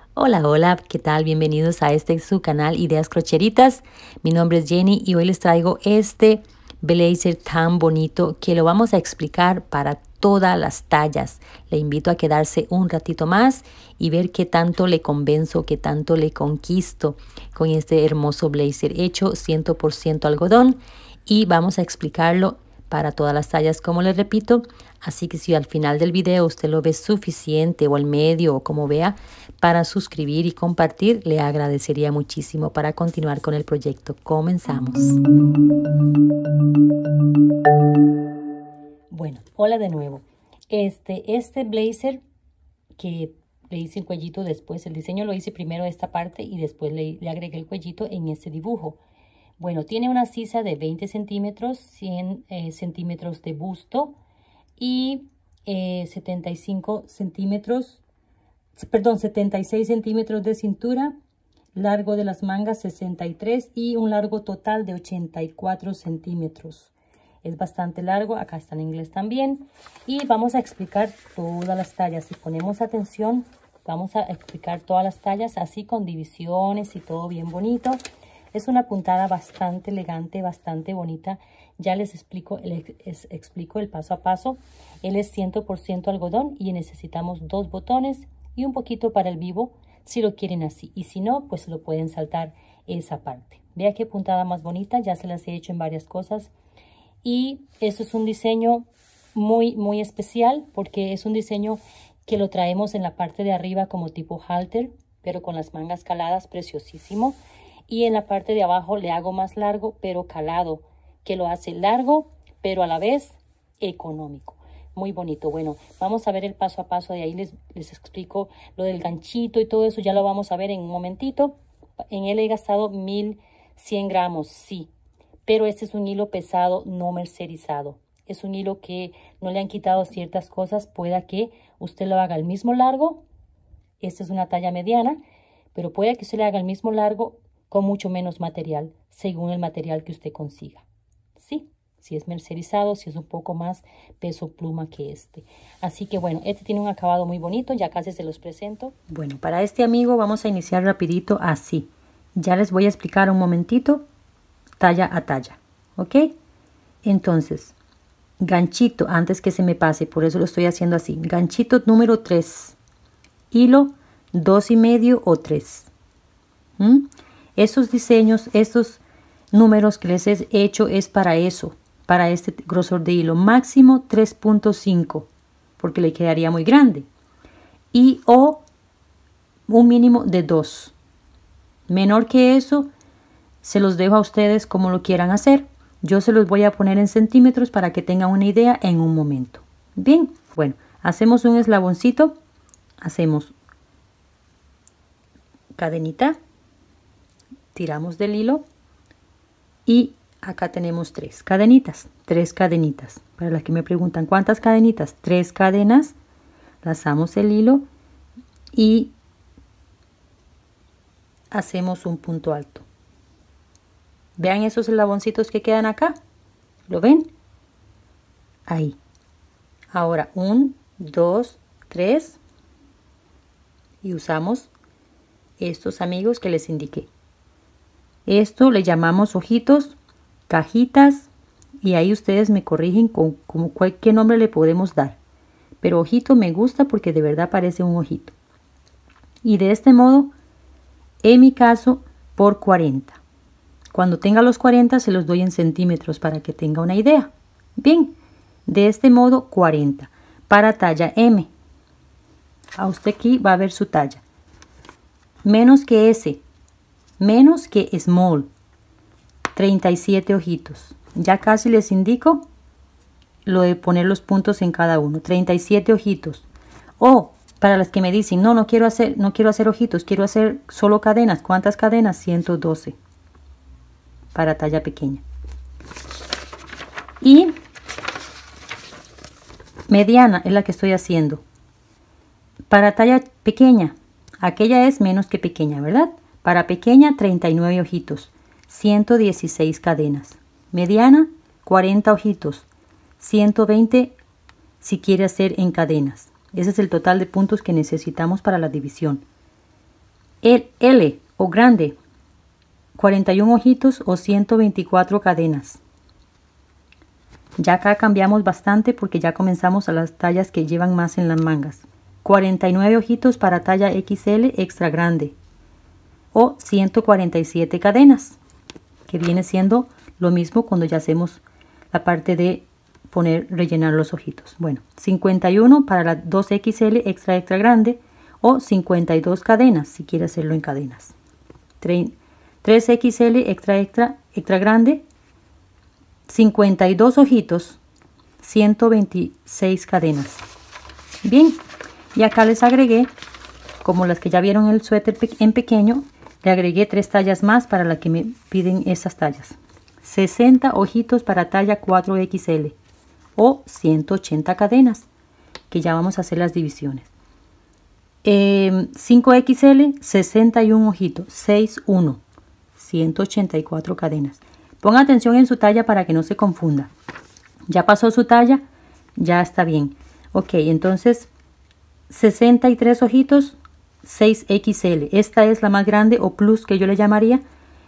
Hola, hola, ¿qué tal? Bienvenidos a su canal Ideas Crocheritas. Mi nombre es Jenny y hoy les traigo este blazer tan bonito que lo vamos a explicar para todas las tallas. Le invito a quedarse un ratito más y ver qué tanto le convenzo, qué tanto le conquisto con este hermoso blazer hecho 100% algodón, y vamos a explicarlo para todas las tallas, como les repito. Así que si al final del video usted lo ve suficiente, o al medio, o como vea, para suscribir y compartir, le agradecería muchísimo para continuar con el proyecto. Comenzamos. Bueno, hola de nuevo. Este blazer que le hice el cuellito después, el diseño lo hice primero esta parte y después le agregué el cuellito en este dibujo. Bueno, tiene una sisa de 20 centímetros, 100 centímetros de busto y 75 centímetros, perdón, 76 centímetros de cintura, largo de las mangas 63 y un largo total de 84 centímetros. Es bastante largo, acá está en inglés también. Y vamos a explicar todas las tallas. Si ponemos atención, vamos a explicar todas las tallas así con divisiones y todo bien bonito. Es una puntada bastante elegante, bastante bonita. Ya les explico el paso a paso. Él es 100% algodón y necesitamos 2 botones y un poquito para el vivo si lo quieren así. Y si no, pues lo pueden saltar esa parte. Vea qué puntada más bonita. Ya se las he hecho en varias cosas. Y eso es un diseño muy especial porque es un diseño que lo traemos en la parte de arriba como tipo halter, pero con las mangas caladas, preciosísimo. Y en la parte de abajo le hago más largo, pero calado, que lo hace largo, pero a la vez económico. Muy bonito. Bueno, vamos a ver el paso a paso. De ahí les explico lo del ganchito y todo eso. Ya lo vamos a ver en un momentito. En él he gastado 1100 gramos, sí. Pero este es un hilo pesado, no mercerizado. Es un hilo que no le han quitado ciertas cosas. Pueda que usted lo haga el mismo largo. Esta es una talla mediana, pero puede que usted le haga el mismo largo con mucho menos material, según el material que usted consiga. Sí, si es mercerizado, si es un poco más peso pluma que este. Así que bueno, este tiene un acabado muy bonito, ya casi se los presento. Bueno, para este amigo vamos a iniciar rapidito así. Ya les voy a explicar un momentito, talla a talla, ¿ok? Entonces, ganchito, antes que se me pase, por eso lo estoy haciendo así. Ganchito número 3, hilo 2,5 o 3. Esos diseños, estos números que les he hecho es para eso, para este grosor de hilo. Máximo 3,5, porque le quedaría muy grande. Y o un mínimo de 2. Menor que eso, se los dejo a ustedes como lo quieran hacer. Yo se los voy a poner en centímetros para que tengan una idea en un momento. Bien, bueno, hacemos un eslaboncito. Hacemos cadenita. Tiramos del hilo y acá tenemos 3 cadenitas, 3 cadenitas. Para las que me preguntan cuántas cadenitas, 3 cadenas. Lazamos el hilo y hacemos un punto alto. Vean esos eslaboncitos que quedan acá. ¿Lo ven? Ahí. Ahora 1, 2, 3 y usamos estos amigos que les indiqué. Esto le llamamos ojitos, cajitas, y ahí ustedes me corrigen con cualquier nombre le podemos dar. Pero ojito me gusta porque de verdad parece un ojito. Y de este modo, en mi caso, por 40. Cuando tenga los 40 se los doy en centímetros para que tenga una idea. Bien, de este modo 40. Para talla M. A usted aquí va a ver su talla. Menos que S. Menos que small, 37 ojitos. Ya casi les indico lo de poner los puntos en cada uno. 37 ojitos. O para las que me dicen, no quiero hacer ojitos, quiero hacer solo cadenas. ¿Cuántas cadenas? 112 para talla pequeña. Y mediana es la que estoy haciendo. Para talla pequeña, aquella es menos que pequeña, ¿verdad? Para pequeña, 39 ojitos, 116 cadenas. Mediana, 40 ojitos, 120 si quiere hacer en cadenas. Ese es el total de puntos que necesitamos para la división. El L o grande, 41 ojitos o 124 cadenas. Ya acá cambiamos bastante porque ya comenzamos a las tallas que llevan más en las mangas. 49 ojitos para talla XL extra grande o 147 cadenas, que viene siendo lo mismo cuando ya hacemos la parte de rellenar los ojitos. Bueno, 51 para la 2XL extra grande o 52 cadenas si quiere hacerlo en cadenas. 3XL extra grande, 52 ojitos, 126 cadenas. Bien, y acá les agregué, como las que ya vieron el suéter en pequeño, le agregué 3 tallas más para las que me piden esas tallas. 60 ojitos para talla 4XL o 180 cadenas, que ya vamos a hacer las divisiones. 5XL, 61 ojitos, 61, 184 cadenas. Ponga atención en su talla para que no se confunda. Ya pasó su talla, ya está bien. Ok, entonces 63 ojitos, 6XL. Esta es la más grande o plus que yo le llamaría.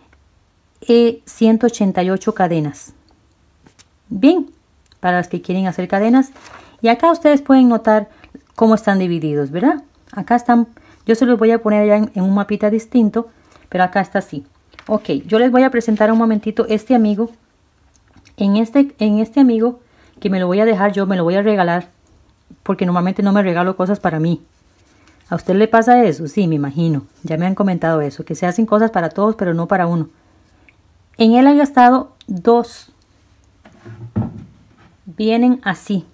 188 cadenas. Bien, para las que quieren hacer cadenas. Y acá ustedes pueden notar cómo están divididos, ¿verdad? Acá están, yo se los voy a poner allá en un mapita distinto, pero acá está así. Ok, yo les voy a presentar un momentito este amigo. En este amigo, que me lo voy a dejar yo, me lo voy a regalar, porque normalmente no me regalo cosas para mí. ¿A usted le pasa eso? Sí, me imagino. Ya me han comentado eso, que se hacen cosas para todos, pero no para uno. En él he gastado 2. Vienen así.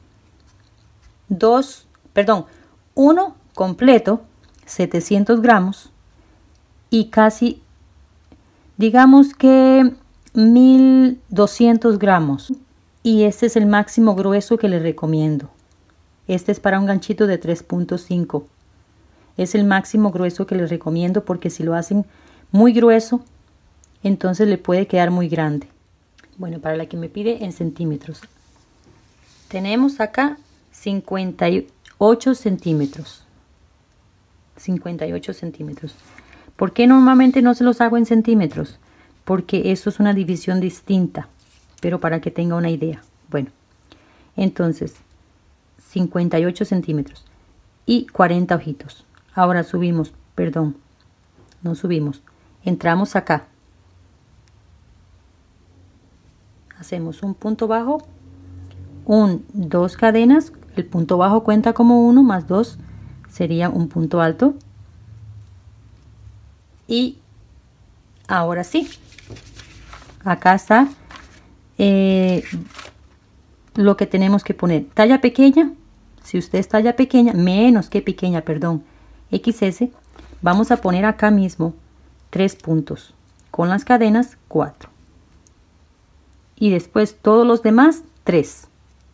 1 completo, 700 gramos. Y casi, digamos que 1200 gramos. Y este es el máximo grueso que les recomiendo. Este es para un ganchito de 3.5. Es el máximo grueso que les recomiendo porque si lo hacen muy grueso, entonces le puede quedar muy grande. Bueno, para la que me pide en centímetros. Tenemos acá 58 centímetros. 58 centímetros. ¿Por qué normalmente no se los hago en centímetros? Porque eso es una división distinta. Pero para que tenga una idea. Bueno, entonces 58 centímetros y 40 ojitos. Ahora subimos, perdón, no subimos. Entramos acá. Hacemos un punto bajo, 2 cadenas. El punto bajo cuenta como 1 más 2 sería un punto alto. Y ahora sí, acá está lo que tenemos que poner. Talla pequeña, si usted es talla pequeña, menos que pequeña, perdón, XS, vamos a poner acá mismo 3 puntos. Con las cadenas 4. Y después todos los demás 3.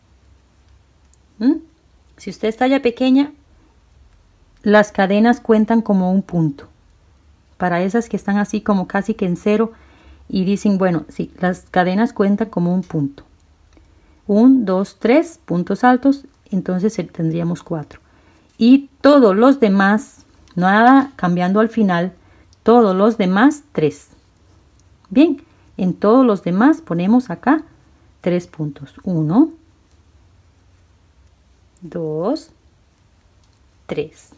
Si usted es talla pequeña, las cadenas cuentan como un punto. Para esas que están así como casi que en 0 y dicen, bueno, sí, las cadenas cuentan como un punto. 1, 2, 3 puntos altos, entonces tendríamos 4. Y todos los demás, nada cambiando al final, todos los demás 3. Bien, en todos los demás ponemos acá 3 puntos. 1, 2, 3.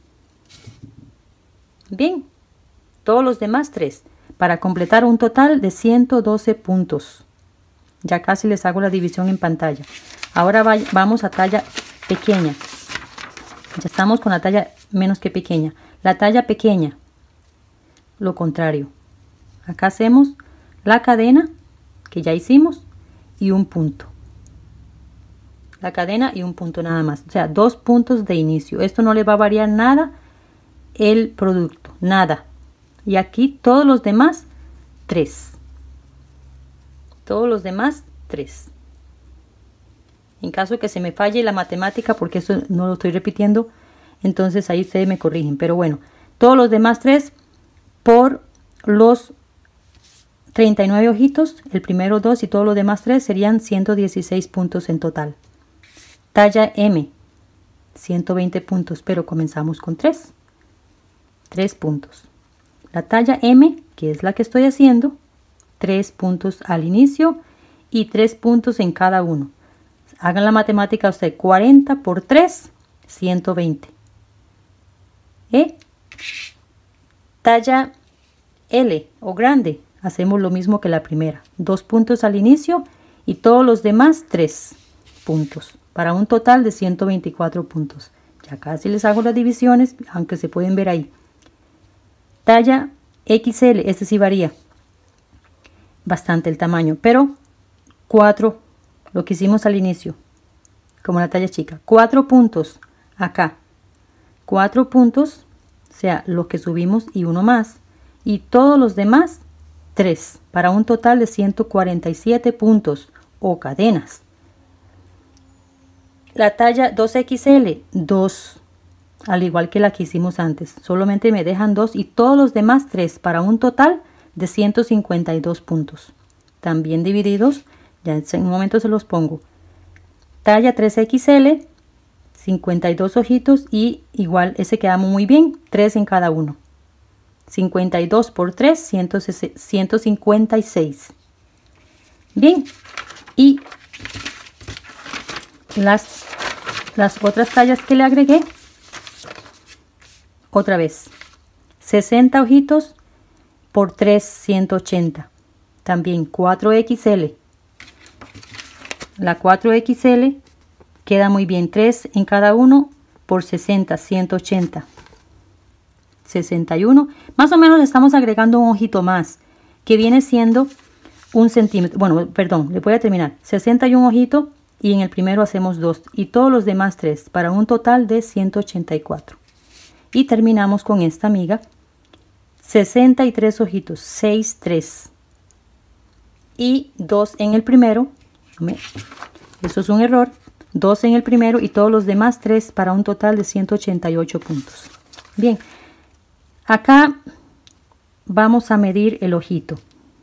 Bien, todos los demás 3. Para completar un total de 112 puntos. Ya casi les hago la división en pantalla. Ahora vamos a talla pequeña. Ya estamos con la talla menos que pequeña. La talla pequeña, lo contrario. Acá hacemos la cadena que ya hicimos y un punto. La cadena y un punto nada más. O sea, 2 puntos de inicio. Esto no le va a variar nada el producto. Nada. Y aquí todos los demás 3. Todos los demás 3. En caso que se me falle la matemática, porque eso no lo estoy repitiendo, entonces ahí ustedes me corrigen. Pero bueno, todos los demás 3 por los 39 ojitos. El primero 2 y todos los demás 3 serían 116 puntos en total. Talla M, 120 puntos, pero comenzamos con 3. 3 puntos. la talla M, que es la que estoy haciendo, 3 puntos al inicio y 3 puntos en cada uno. Hagan la matemática usted, 40 por 3, 120. Talla L o grande, hacemos lo mismo que la primera, 2 puntos al inicio y todos los demás 3 puntos, para un total de 124 puntos. Ya casi les hago las divisiones, aunque se pueden ver ahí. Talla XL, este sí varía bastante el tamaño, pero 4, lo que hicimos al inicio, como la talla chica, 4 puntos acá, 4 puntos, o sea, lo que subimos y uno más, y todos los demás 3, para un total de 147 puntos o cadenas. La talla 2XL, 2, al igual que la que hicimos antes, solamente me dejan 2 y todos los demás 3, para un total de 152 puntos, también divididos, ya en un momento se los pongo. Talla 3XL, 52 ojitos y igual ese queda muy bien, 3 en cada uno. 52 por 3, 156. Bien, y las otras tallas que le agregué, otra vez, 60 ojitos por 3, 180. También 4XL. La 4XL queda muy bien, 3 en cada uno por 60, 180. 61. Más o menos estamos agregando un ojito más, que viene siendo 1 centímetro. Bueno, perdón, le voy a terminar. 61 ojitos y en el primero hacemos 2 y todos los demás 3, para un total de 184. Y terminamos con esta amiga. 63 ojitos, 6, 3 y 2 en el primero. Eso es un error. 2 en el primero y todos los demás 3, para un total de 188 puntos. Bien, acá vamos a medir el ojito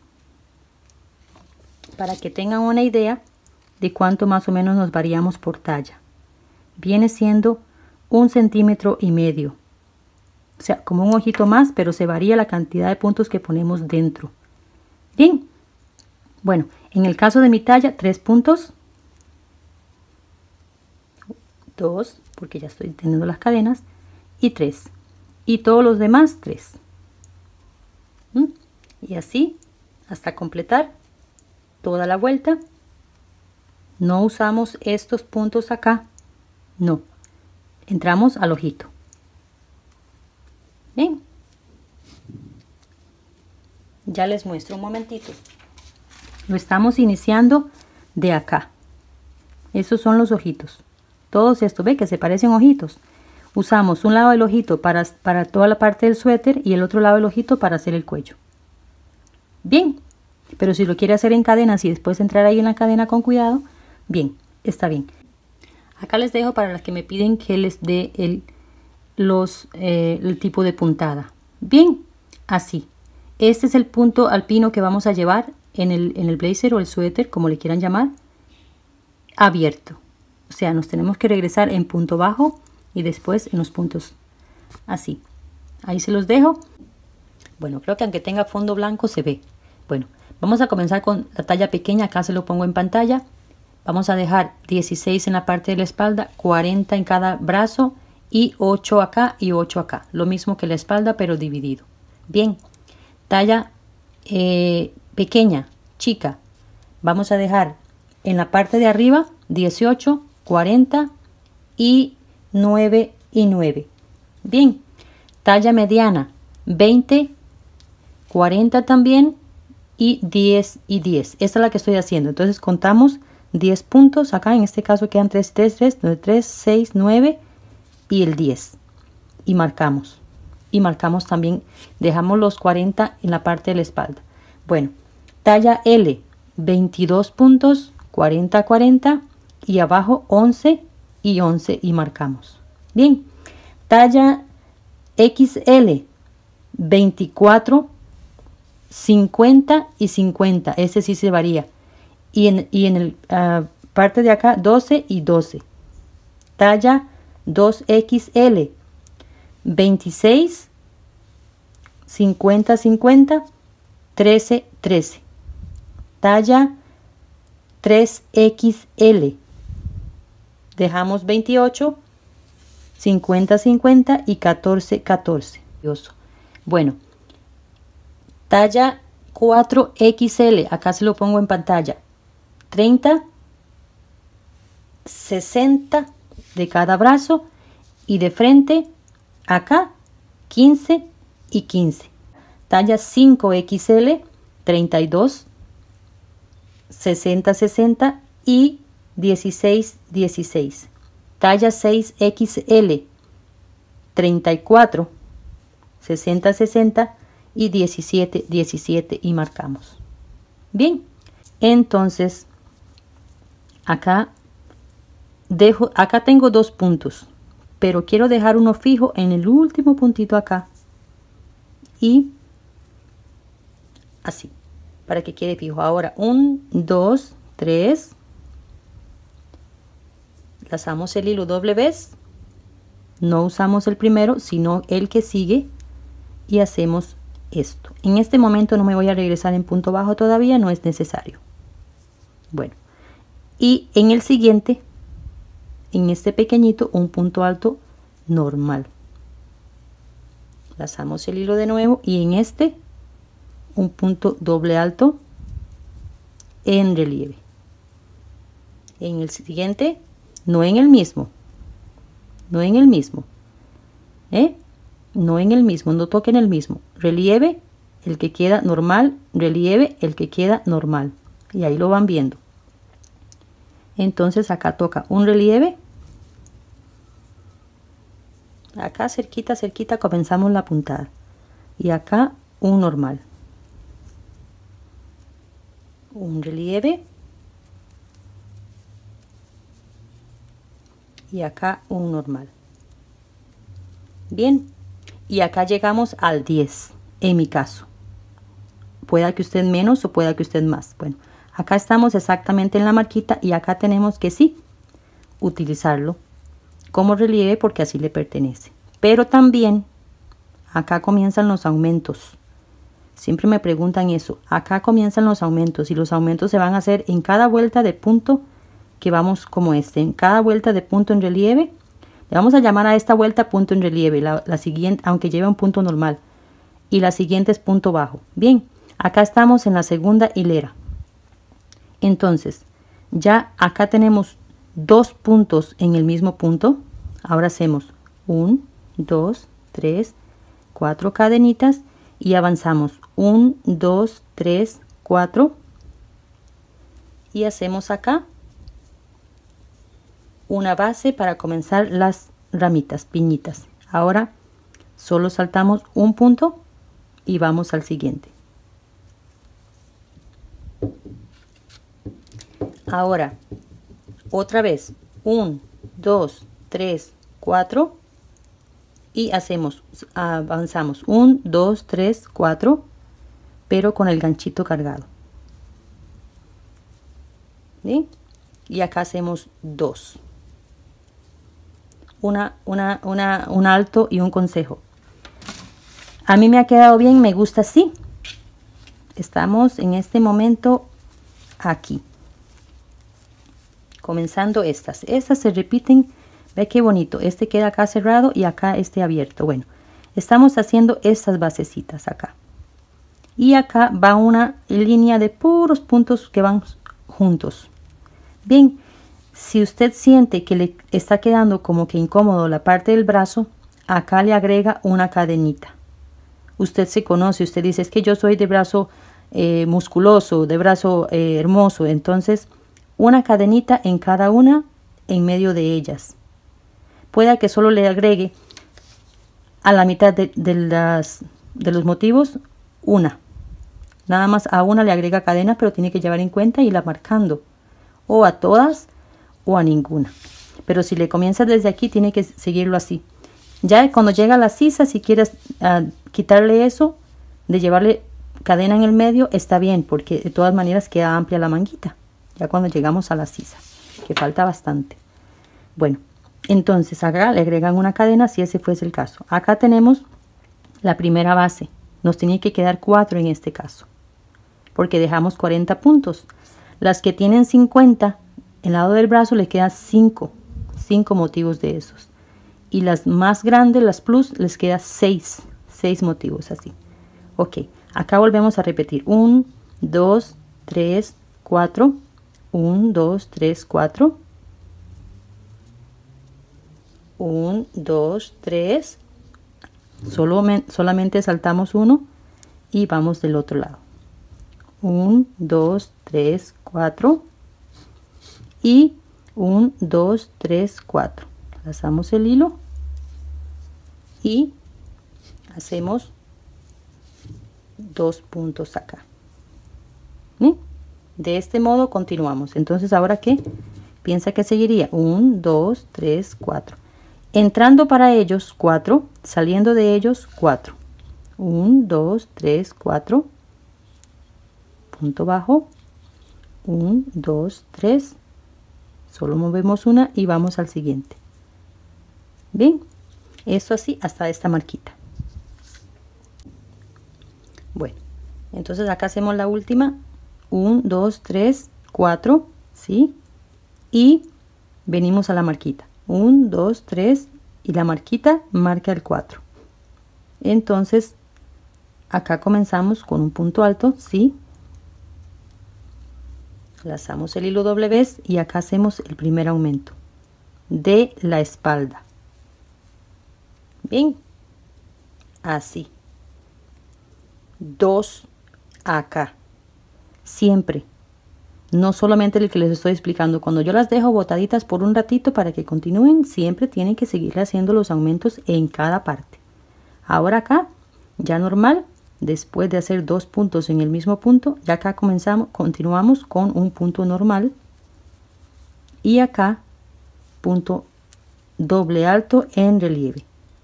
para que tengan una idea de cuánto más o menos nos variamos por talla. Viene siendo 1,5 centímetros. O sea, como un ojito más, pero se varía la cantidad de puntos que ponemos dentro. Bien, bueno, en el caso de mi talla, 3 puntos. 2, porque ya estoy teniendo las cadenas, y 3. Y todos los demás 3. Y así hasta completar toda la vuelta. No usamos estos puntos acá, no. Entramos al ojito. Bien. Ya les muestro un momentito. Lo estamos iniciando de acá. Esos son los ojitos. Todos estos, ve que se parecen ojitos. Usamos un lado del ojito para toda la parte del suéter y el otro lado del ojito para hacer el cuello. Bien, pero si lo quiere hacer en cadenas y después entrar ahí en la cadena con cuidado, bien, está bien. Acá les dejo para las que me piden que les dé el tipo de puntada. Bien, así. Este es el punto alpino que vamos a llevar en el blazer o el suéter, como le quieran llamar, abierto. O sea, nos tenemos que regresar en punto bajo y después en los puntos así. Ahí se los dejo. Bueno, creo que aunque tenga fondo blanco se ve. Bueno, vamos a comenzar con la talla pequeña. Acá se lo pongo en pantalla. Vamos a dejar 16 en la parte de la espalda, 40 en cada brazo y 8 acá y 8 acá. Lo mismo que la espalda, pero dividido. Bien, talla pequeña, chica. Vamos a dejar en la parte de arriba 18, 40 y 9 y 9. Bien, talla mediana 20, 40 también y 10 y 10. Esta es la que estoy haciendo. Entonces contamos 10 puntos. Acá en este caso quedan 3, 3, 3, 3, 6, 9 y el 10. Y marcamos. Y marcamos también, dejamos los 40 en la parte de la espalda. Bueno, talla L, 22 puntos, 40, 40 y abajo 11 y 11 y marcamos. Bien, talla XL, 24, 50 y 50. Ese sí se varía. Y en el parte de acá 12 y 12. Talla 2XL, 26, 50, 50, 13, 13. Talla 3XL. Dejamos 28, 50, 50 y 14, 14. Bueno, talla 4XL, acá se lo pongo en pantalla. 30, 60 de cada brazo y de frente acá 15 y 15. Talla 5XL, 32, 60, 60 y 16, 16. Talla 6XL, 34, 60, 60 y 17, 17 y marcamos. Bien, entonces acá tengo 2 puntos, pero quiero dejar uno fijo en el último puntito acá y así, para que quede fijo. Ahora 1, 2, 3, lazamos el hilo doble vez, no usamos el primero sino el que sigue y hacemos esto. En este momento no me voy a regresar en punto bajo todavía, no es necesario. Bueno, y en el siguiente, en este pequeñito, un punto alto normal. Lazamos el hilo de nuevo y en este un punto doble alto en relieve. En el siguiente, no en el mismo, no en el mismo, no en el mismo, no toquen el mismo. Relieve, el que queda normal, relieve, el que queda normal. Y ahí lo van viendo. Entonces acá toca un relieve. Acá cerquita, cerquita comenzamos la puntada. Y acá un normal. Un relieve. Y acá un normal. Bien. Y acá llegamos al 10, en mi caso. Pueda que usted menos o pueda que usted más. Bueno, acá estamos exactamente en la marquita y acá tenemos que sí utilizarlo como relieve porque así le pertenece. Pero también acá comienzan los aumentos. Siempre me preguntan eso. Acá comienzan los aumentos y los aumentos se van a hacer en cada vuelta de punto que vamos como este. En cada vuelta de punto en relieve. Le vamos a llamar a esta vuelta punto en relieve. La siguiente, aunque lleve un punto normal. Y la siguiente es punto bajo. Bien, acá estamos en la segunda hilera. Entonces, ya acá tenemos 2 puntos en el mismo punto. Ahora hacemos 1, 2, 3, 4 cadenitas y avanzamos 1, 2, 3, 4 y hacemos acá una base para comenzar las ramitas, piñitas. Ahora solo saltamos un punto y vamos al siguiente. Ahora otra vez 1, 2, 3, 4 y hacemos, avanzamos 1, 2, 3, 4 pero con el ganchito cargado. ¿Sí? Y acá hacemos 2. Un alto y un consejo. A mí me ha quedado bien, me gusta así. Estamos en este momento aquí. Comenzando estas. Estas se repiten. Ve qué bonito. Este queda acá cerrado y acá este abierto. Bueno, estamos haciendo estas basecitas acá. Y acá va una línea de puros puntos que van juntos. Bien. Si usted siente que le está quedando como que incómodo la parte del brazo, acá le agrega una cadenita. Usted se conoce, usted dice, es que yo soy de brazo musculoso, de brazo hermoso. Entonces, una cadenita en cada una, en medio de ellas. Pueda que solo le agregue a la mitad de los motivos, una. Nada más a una le agrega cadena, pero tiene que llevar en cuenta y la marcando. O a todas o a ninguna. Pero si le comienza desde aquí, tiene que seguirlo así. Ya cuando llega a la sisa, si quieres quitarle eso, de llevarle cadena en el medio, está bien, porque de todas maneras queda amplia la manguita. Ya cuando llegamos a la sisa, que falta bastante. Bueno, entonces acá le agregan una cadena si ese fuese el caso. Acá tenemos la primera base. nos tiene que quedar 4 en este caso, porque dejamos 40 puntos. Las que tienen 50, el lado del brazo le queda 5 motivos de esos. Y las más grandes, las plus, les queda 6 motivos así. Ok, acá volvemos a repetir. 1, 2, 3, 4. 1, 2, 3, 4. 1, 2, 3. Solamente saltamos uno y vamos del otro lado. 1, 2, 3, 4. Y 1, 2, 3, 4. Lazamos el hilo y hacemos 2 puntos acá. ¿Sí? De este modo continuamos. Entonces, ¿ahora qué? Piensa que seguiría 1, 2, 3, 4. Entrando para ellos 4, saliendo de ellos 4. 1, 2, 3, 4. Punto bajo. 1, 2, 3. Solo movemos una y vamos al siguiente. Bien, esto así hasta esta marquita. Bueno, entonces acá hacemos la última. 1, 2, 3, 4, ¿sí? Y venimos a la marquita. 1, 2, 3 y la marquita marca el 4. Entonces, acá comenzamos con un punto alto, ¿sí? Lazamos el hilo doble vez y acá hacemos el primer aumento de la espalda. Bien, así. 2 acá. Siempre. No solamente el que les estoy explicando. Cuando yo las dejo botaditas por un ratito para que continúen, siempre tienen que seguir haciendo los aumentos en cada parte. Ahora acá, ya normal, después de hacer 2 puntos en el mismo punto, ya acá continuamos con un punto normal. Y acá, punto doble alto en relieve.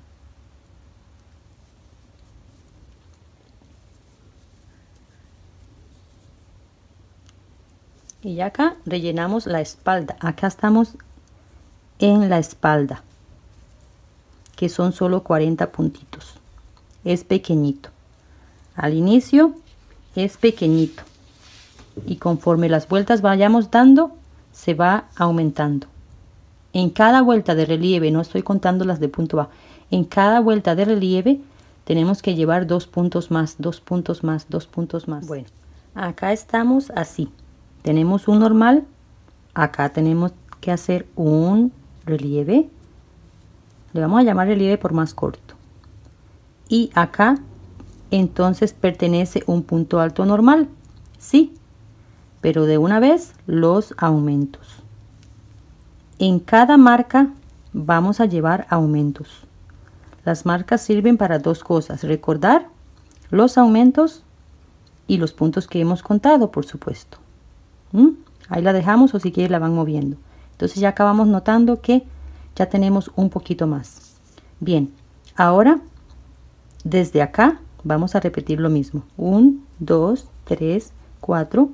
Y ya acá rellenamos la espalda. Acá estamos en la espalda, que son solo 40 puntitos. Es pequeñito. Al inicio es pequeñito. Y conforme las vueltas vayamos dando, se va aumentando. En cada vuelta de relieve, no estoy contando las de punto bajo, en cada vuelta de relieve tenemos que llevar 2 puntos más, 2 puntos más, 2 puntos más. Bueno, acá estamos así. Tenemos un normal, acá tenemos que hacer un relieve, le vamos a llamar relieve por más corto, y acá entonces pertenece un punto alto normal, sí, pero de una vez los aumentos. En cada marca vamos a llevar aumentos. Las marcas sirven para 2 cosas, recordar los aumentos y los puntos que hemos contado, por supuesto. Ahí la dejamos o si quieren la van moviendo. Entonces ya acabamos notando que ya tenemos un poquito más. Bien, ahora desde acá vamos a repetir lo mismo. 1, 2, 3, 4.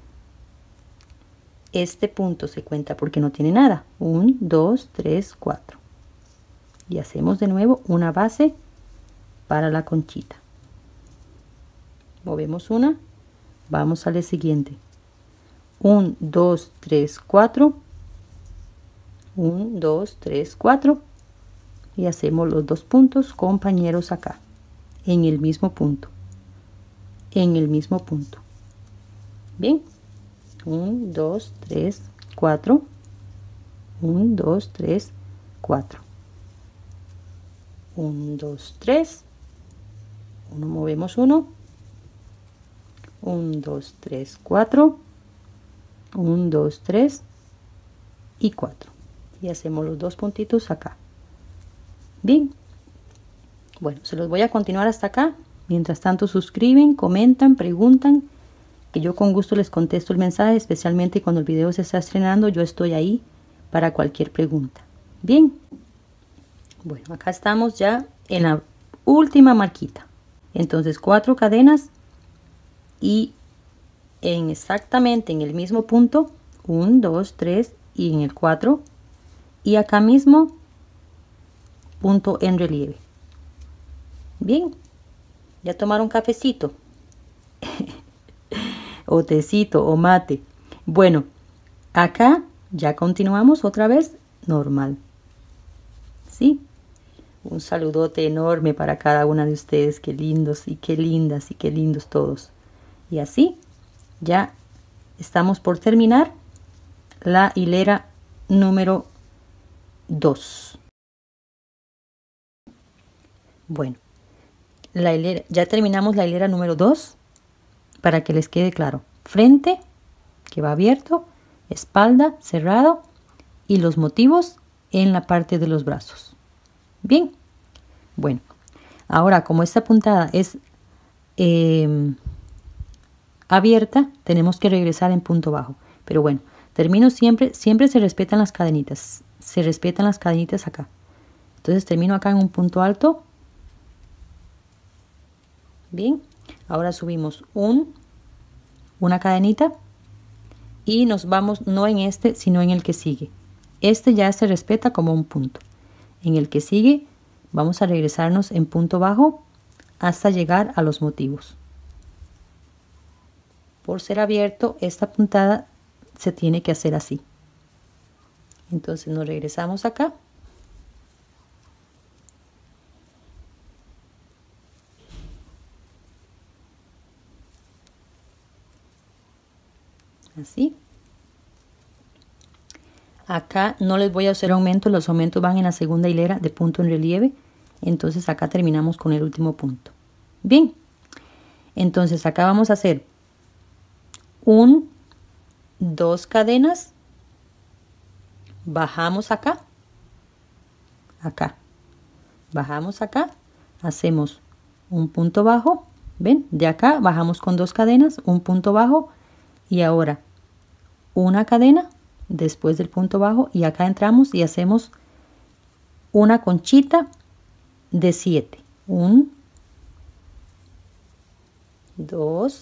Este punto se cuenta porque no tiene nada. 1, 2, 3, 4. Y hacemos de nuevo una base para la conchita. Movemos una, vamos al siguiente. 1, 2, 3, 4. 1, 2, 3, 4. Y hacemos los 2 puntos compañeros acá. En el mismo punto. En el mismo punto. Bien. 1, 2, 3, 4. 1, 2, 3, 4. 1, 2, 3. Movemos uno. 1, 2, 3, 4. 1, 2, 3 y 4. Y hacemos los 2 puntitos acá. Bien. Bueno, se los voy a continuar hasta acá. Mientras tanto suscriben, comentan, preguntan, que yo con gusto les contesto el mensaje, especialmente cuando el video se está estrenando. Yo estoy ahí para cualquier pregunta. Bien. Bueno, acá estamos ya en la última marquita. Entonces 4 cadenas y exactamente en el mismo punto 1, 2, 3 y en el 4 y acá mismo punto en relieve. Bien, ¿Ya tomaron cafecito? O tecito o mate. Bueno, acá ya continuamos otra vez normal. ¿Sí? Un saludote enorme para cada una de ustedes. Qué lindos y qué lindas y qué lindos todos. Y así ya estamos por terminar la hilera número 2. Bueno, ya terminamos la hilera número 2 para que les quede claro. Frente, que va abierto, espalda, cerrado y los motivos en la parte de los brazos. Bien, bueno, ahora como esta puntada es abierta, tenemos que regresar en punto bajo. Pero bueno, termino siempre se respetan las cadenitas. Se respetan las cadenitas acá. Entonces termino acá en un punto alto. Bien, ahora subimos una cadenita y nos vamos no en este, sino en el que sigue. Este ya se respeta como un punto. En el que sigue vamos a regresarnos en punto bajo hasta llegar a los motivos. Por ser abierto, esta puntada se tiene que hacer así. Entonces nos regresamos acá. Así. Acá no les voy a hacer aumentos, los aumentos van en la segunda hilera de punto en relieve. Entonces acá terminamos con el último punto. Bien, entonces acá vamos a hacer 2 cadenas, bajamos acá, bajamos acá, hacemos un punto bajo, ven, de acá bajamos con 2 cadenas, un punto bajo y ahora una cadena después del punto bajo y acá entramos y hacemos una conchita de 7. 1, 2,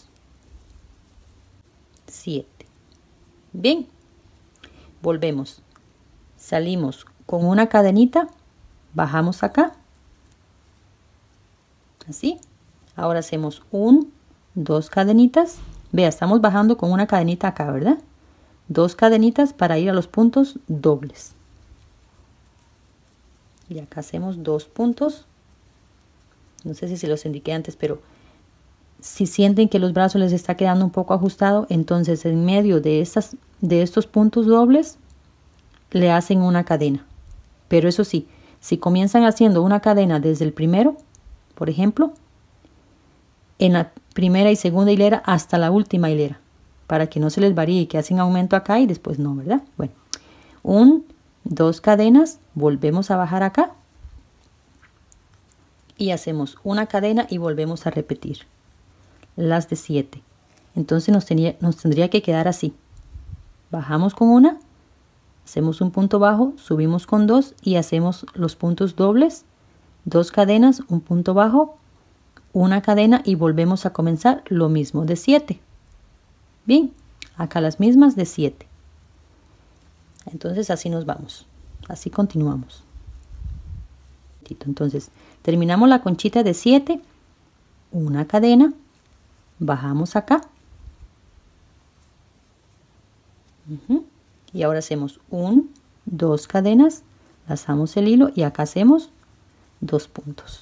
7. Bien, volvemos, salimos con una cadenita, bajamos acá, así. Ahora hacemos 2 cadenitas. Vea, estamos bajando con una cadenita acá, ¿verdad? 2 cadenitas para ir a los puntos dobles. Y acá hacemos 2 puntos. No sé si se los indiqué antes, pero si sienten que los brazos les está quedando un poco ajustado, entonces en medio de estos puntos dobles le hacen una cadena. Pero eso sí, si comienzan haciendo una cadena desde el primero, por ejemplo, en la primera y segunda hilera hasta la última hilera, para que no se les varíe, que hacen aumento acá y después no, ¿verdad? Bueno, 2 cadenas, volvemos a bajar acá y hacemos una cadena y volvemos a repetir las de 7. Entonces nos tendría que quedar así. Bajamos con una, hacemos un punto bajo, subimos con 2 y hacemos los puntos dobles, 2 cadenas, un punto bajo, una cadena y volvemos a comenzar lo mismo de 7. Bien, acá las mismas de 7. Entonces así nos vamos, así continuamos. Entonces terminamos la conchita de 7, una cadena, bajamos acá. Y ahora hacemos 2 cadenas, lazamos el hilo y acá hacemos 2 puntos.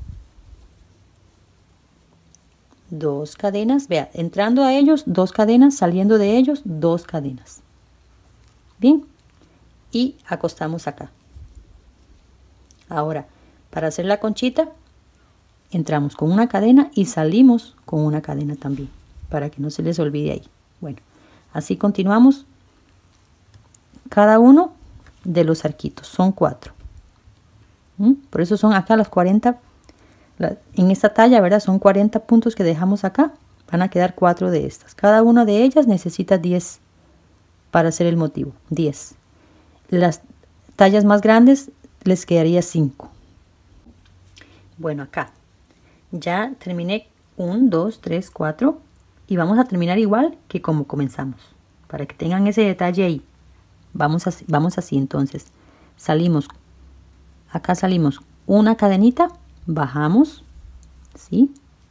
2 cadenas, vea, entrando a ellos 2 cadenas, saliendo de ellos 2 cadenas. Bien, y acostamos acá. Ahora, para hacer la conchita, entramos con una cadena y salimos con una cadena también, para que no se les olvide ahí. Bueno, así continuamos cada uno de los arquitos, son 4. Por eso son acá las 40. En esta talla, ¿verdad? Son 40 puntos que dejamos acá. Van a quedar 4 de estas. Cada una de ellas necesita 10 para hacer el motivo. 10. Las tallas más grandes les quedaría 5. Bueno, acá ya terminé 1, 2, 3, 4. Y vamos a terminar igual que como comenzamos. Para que tengan ese detalle ahí. Vamos así entonces. Salimos. Acá salimos una cadenita. Bajamos, ¿sí?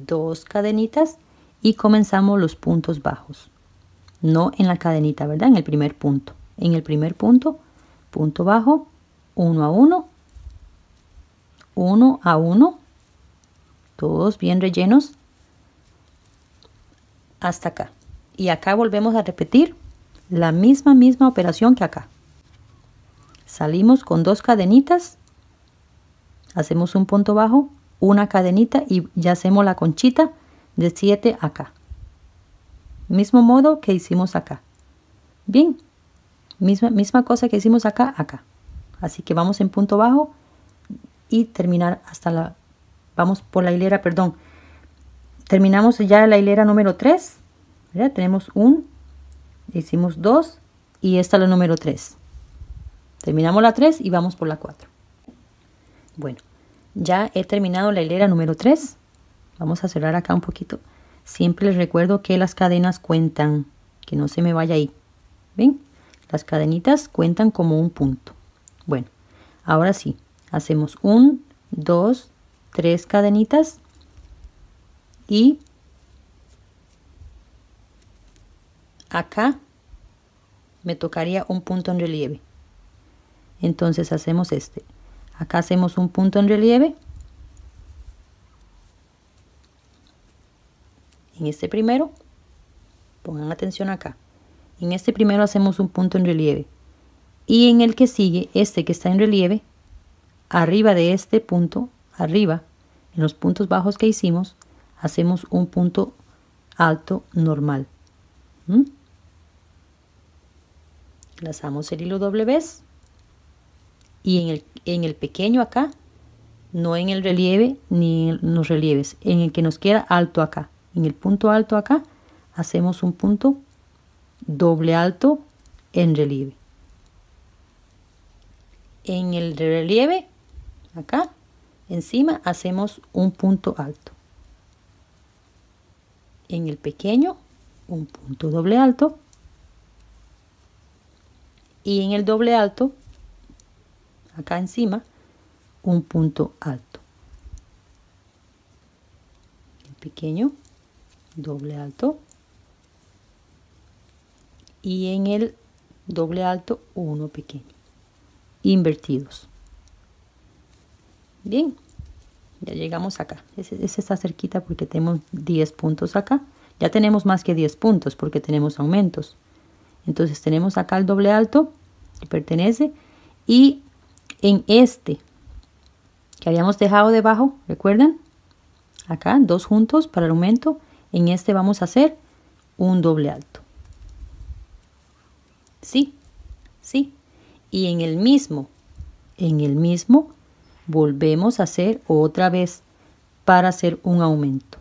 2 cadenitas y comenzamos los puntos bajos. No en la cadenita, ¿verdad? En el primer punto. En el primer punto, punto bajo, 1 a 1, 1 a 1, todos bien rellenos hasta acá. Y acá volvemos a repetir la misma operación que acá. Salimos con 2 cadenitas, hacemos un punto bajo, una cadenita y ya hacemos la conchita de 7 acá. Mismo modo que hicimos acá. Bien, misma cosa que hicimos acá. Así que vamos en punto bajo y terminar hasta la... Vamos por la hilera, perdón. Terminamos ya la hilera número 3. ¿Verdad? Tenemos hicimos 2 y esta es la número 3. Terminamos la 3 y vamos por la 4. Bueno, ya he terminado la hilera número 3. Vamos a cerrar acá un poquito. Siempre les recuerdo que las cadenas cuentan, que no se me vaya ahí. ¿Ven? Las cadenitas cuentan como un punto. Bueno, ahora sí, hacemos 1, 2, 3 cadenitas y acá me tocaría un punto en relieve. Entonces hacemos acá hacemos un punto en relieve. En este primero, pongan atención acá. En este primero hacemos un punto en relieve. Y en el que sigue, que está en relieve, arriba de este punto, arriba, en los puntos bajos que hicimos, hacemos un punto alto normal. Lazamos el hilo doble vez. Y en el pequeño acá, no en el relieve ni en los relieves, en el que nos queda alto acá. En el punto alto acá, hacemos un punto doble alto en relieve. En el relieve, acá, encima, hacemos un punto alto. En el pequeño, un punto doble alto. Y en el doble alto, acá encima, un punto alto. El pequeño, doble alto. Y en el doble alto, uno pequeño. Invertidos. Bien, ya llegamos acá. Ese está cerquita porque tenemos 10 puntos acá. Ya tenemos más que 10 puntos porque tenemos aumentos. Entonces tenemos acá el doble alto que pertenece. Y en este que habíamos dejado debajo, ¿recuerdan? Acá, 2 juntos para el aumento. En este vamos a hacer un doble alto. Sí, sí. Y en el mismo, volvemos a hacer otra vez para hacer un aumento.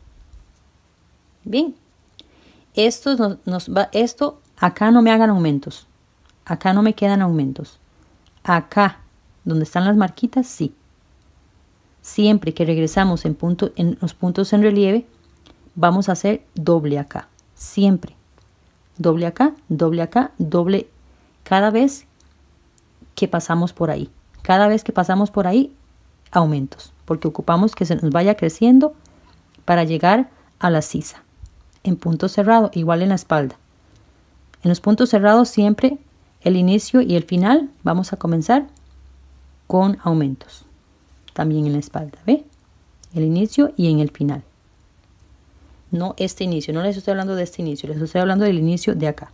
Bien. Esto acá no me hagan aumentos. Acá no me quedan aumentos. Acá, donde están las marquitas, sí. Siempre que regresamos en los puntos en relieve, vamos a hacer doble acá. Siempre. Doble acá, doble cada vez que pasamos por ahí. Cada vez que pasamos por ahí, aumentos. Porque ocupamos que se nos vaya creciendo para llegar a la sisa. En punto cerrado, igual en la espalda. En los puntos cerrados siempre el inicio y el final vamos a comenzar con aumentos. También en la espalda, ¿ve? El inicio y en el final. No este inicio, no les estoy hablando de este inicio, les estoy hablando del inicio de acá.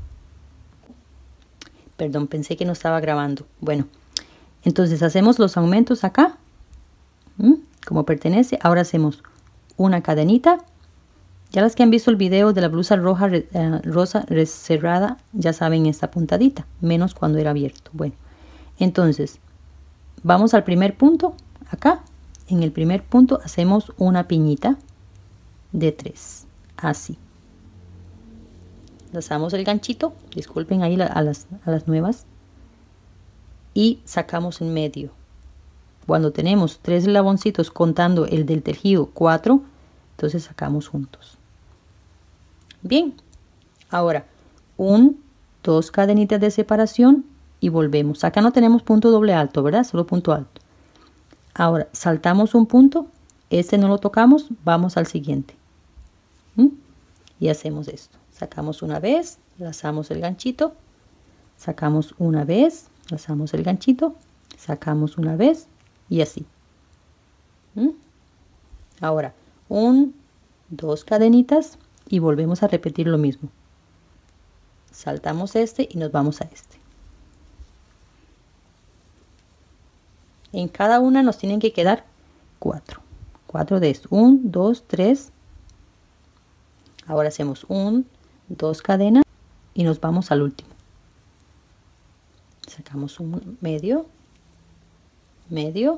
Perdón, pensé que no estaba grabando. Bueno, entonces hacemos los aumentos acá, como pertenece. Ahora hacemos una cadenita. Ya las que han visto el video de la blusa rosa cerrada, ya saben esta puntadita, menos cuando era abierto. Bueno, entonces, vamos al primer punto, acá. En el primer punto hacemos una piñita de 3, así. Lazamos el ganchito, disculpen ahí a las nuevas, y sacamos en medio. Cuando tenemos 3 eslaboncitos contando el del tejido 4, entonces sacamos juntos. Bien, ahora 2 cadenitas de separación y volvemos. Acá no tenemos punto doble alto, ¿verdad? Solo punto alto. Ahora saltamos un punto Este no lo tocamos, vamos al siguiente. Y hacemos esto. Sacamos una vez, lazamos el ganchito, sacamos una vez, lazamos el ganchito, sacamos una vez y así. Ahora, 1, 2 cadenitas y volvemos a repetir lo mismo. Saltamos este y nos vamos a este. En cada una nos tienen que quedar 4. 4 de esto. 1, 2, 3. Ahora hacemos 1, 2 cadenas y nos vamos al último. Sacamos un medio, medio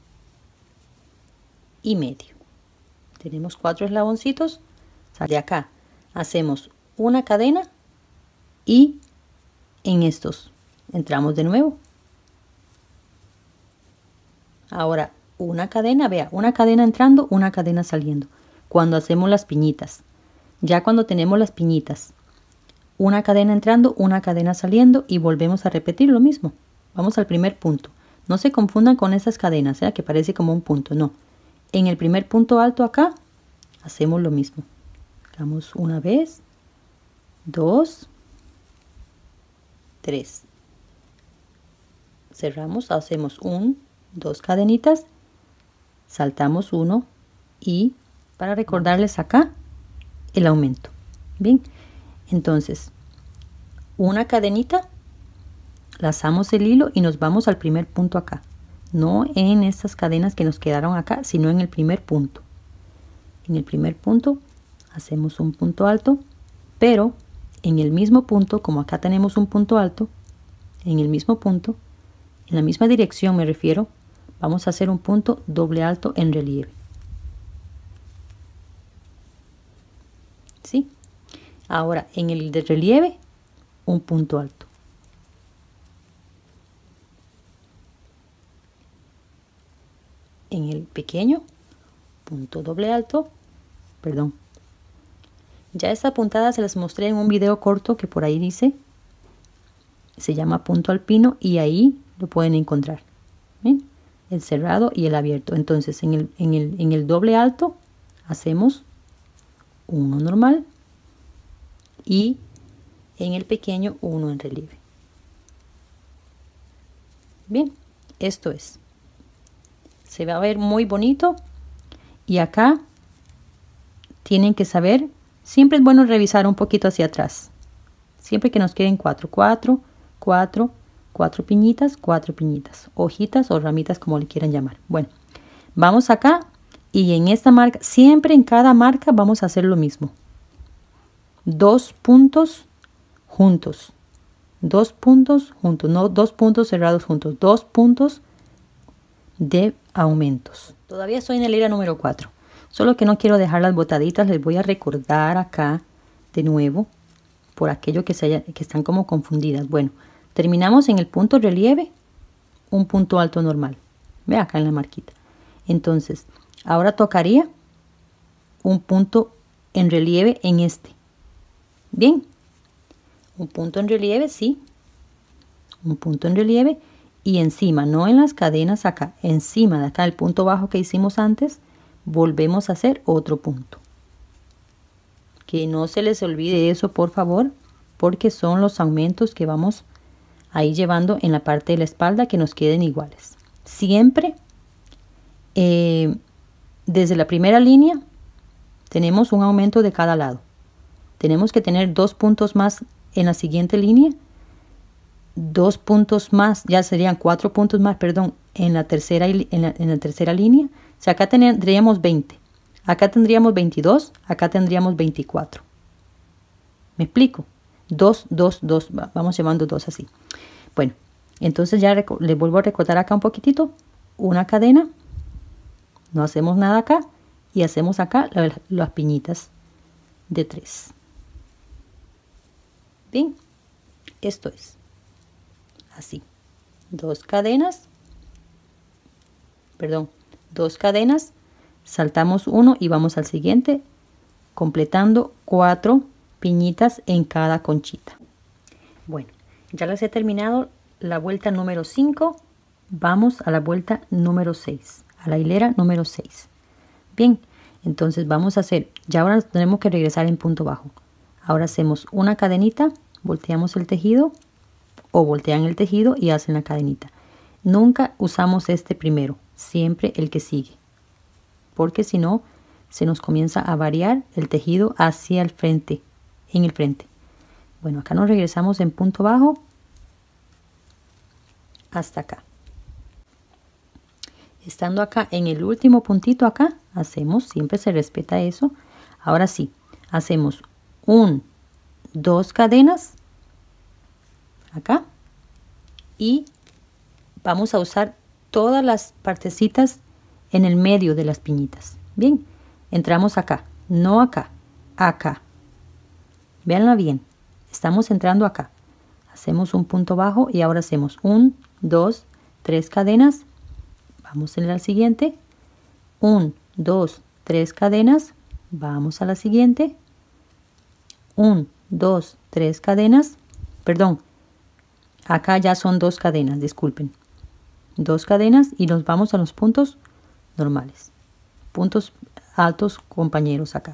y medio. Tenemos 4 eslaboncitos. De acá hacemos una cadena y en estos entramos de nuevo. Ahora una cadena, vea, una cadena entrando, una cadena saliendo. Cuando hacemos las piñitas, ya cuando tenemos las piñitas, una cadena entrando, una cadena saliendo y volvemos a repetir lo mismo. Vamos al primer punto. No se confundan con esas cadenas, que parece como un punto, no. En el primer punto alto acá, hacemos lo mismo. Damos una vez, 2, 3. Cerramos, hacemos 1, 2 cadenitas, saltamos 1 y para recordarles acá el aumento. Bien, entonces una cadenita, lazamos el hilo y nos vamos al primer punto acá. No en estas cadenas que nos quedaron acá, sino en el primer punto. En el primer punto hacemos un punto alto, pero en el mismo punto, como acá tenemos un punto alto, en el mismo punto, en la misma dirección me refiero, vamos a hacer un punto doble alto en relieve. ¿Sí? Ahora en el de relieve, un punto alto. En el pequeño, punto doble alto, perdón. Ya esta puntada se las mostré en un video corto que por ahí dice, se llama punto alpino y ahí lo pueden encontrar. ¿Ven? El cerrado y el abierto. Entonces en el doble alto hacemos uno normal y en el pequeño uno en relieve. Bien, esto es. Se va a ver muy bonito y acá tienen que saber, siempre es bueno revisar un poquito hacia atrás. Siempre que nos queden 4, 4, 4, 4 piñitas, 4 piñitas, hojitas o ramitas como le quieran llamar. Bueno, vamos acá y en esta marca, siempre en cada marca vamos a hacer lo mismo. 2 puntos juntos, 2 puntos juntos, no 2 puntos cerrados juntos, 2 puntos de aumentos. Todavía estoy en el hilo número 4, solo que no quiero dejar las botaditas, les voy a recordar acá de nuevo por aquello que están como confundidas. Bueno, terminamos en el punto relieve, un punto alto normal. Ve acá en la marquita. Entonces, ahora tocaría un punto en relieve en este. Bien, un punto en relieve, sí. Un punto en relieve y encima, no en las cadenas acá, encima de acá el punto bajo que hicimos antes, volvemos a hacer otro punto. Que no se les olvide eso, por favor, porque son los aumentos que vamos ahí llevando en la parte de la espalda que nos queden iguales. Siempre desde la primera línea tenemos un aumento de cada lado. Tenemos que tener 2 puntos más en la siguiente línea, 2 puntos más, ya serían 4 puntos más, perdón, en la tercera línea. O sea, acá tendríamos 20, acá tendríamos 22, acá tendríamos 24. ¿Me explico? 2, 2, 2, vamos llevando 2 así. Bueno, entonces ya les vuelvo a recortar acá un poquitito, una cadena, no hacemos nada acá y hacemos acá las piñitas de 3. Bien, esto es así, 2 cadenas, perdón, 2 cadenas, saltamos 1 y vamos al siguiente, completando 4 piñitas en cada conchita. Bueno, ya las he terminado la vuelta número 5, vamos a la vuelta número 6, a la hilera número 6. Bien, entonces vamos a hacer, ya ahora tenemos que regresar en punto bajo. Ahora hacemos una cadenita, volteamos el tejido o voltean el tejido y hacen la cadenita. Nunca usamos este primero, siempre el que sigue, porque si no se nos comienza a variar el tejido hacia el frente, en el frente. Bueno, acá nos regresamos en punto bajo hasta acá. Estando acá en el último puntito acá, hacemos, siempre se respeta eso. Ahora sí, hacemos 2 cadenas acá y vamos a usar todas las partecitas en el medio de las piñitas. Bien, entramos acá, no acá, acá. Véanla bien, estamos entrando acá. Hacemos un punto bajo y ahora hacemos 1, 2, 3 cadenas. Vamos a la siguiente. 1, 2, 3 cadenas. Vamos a la siguiente. 1, 2, 3 cadenas. Perdón, acá ya son 2 cadenas, disculpen. 2 cadenas y nos vamos a los puntos normales. Puntos altos, compañeros, acá.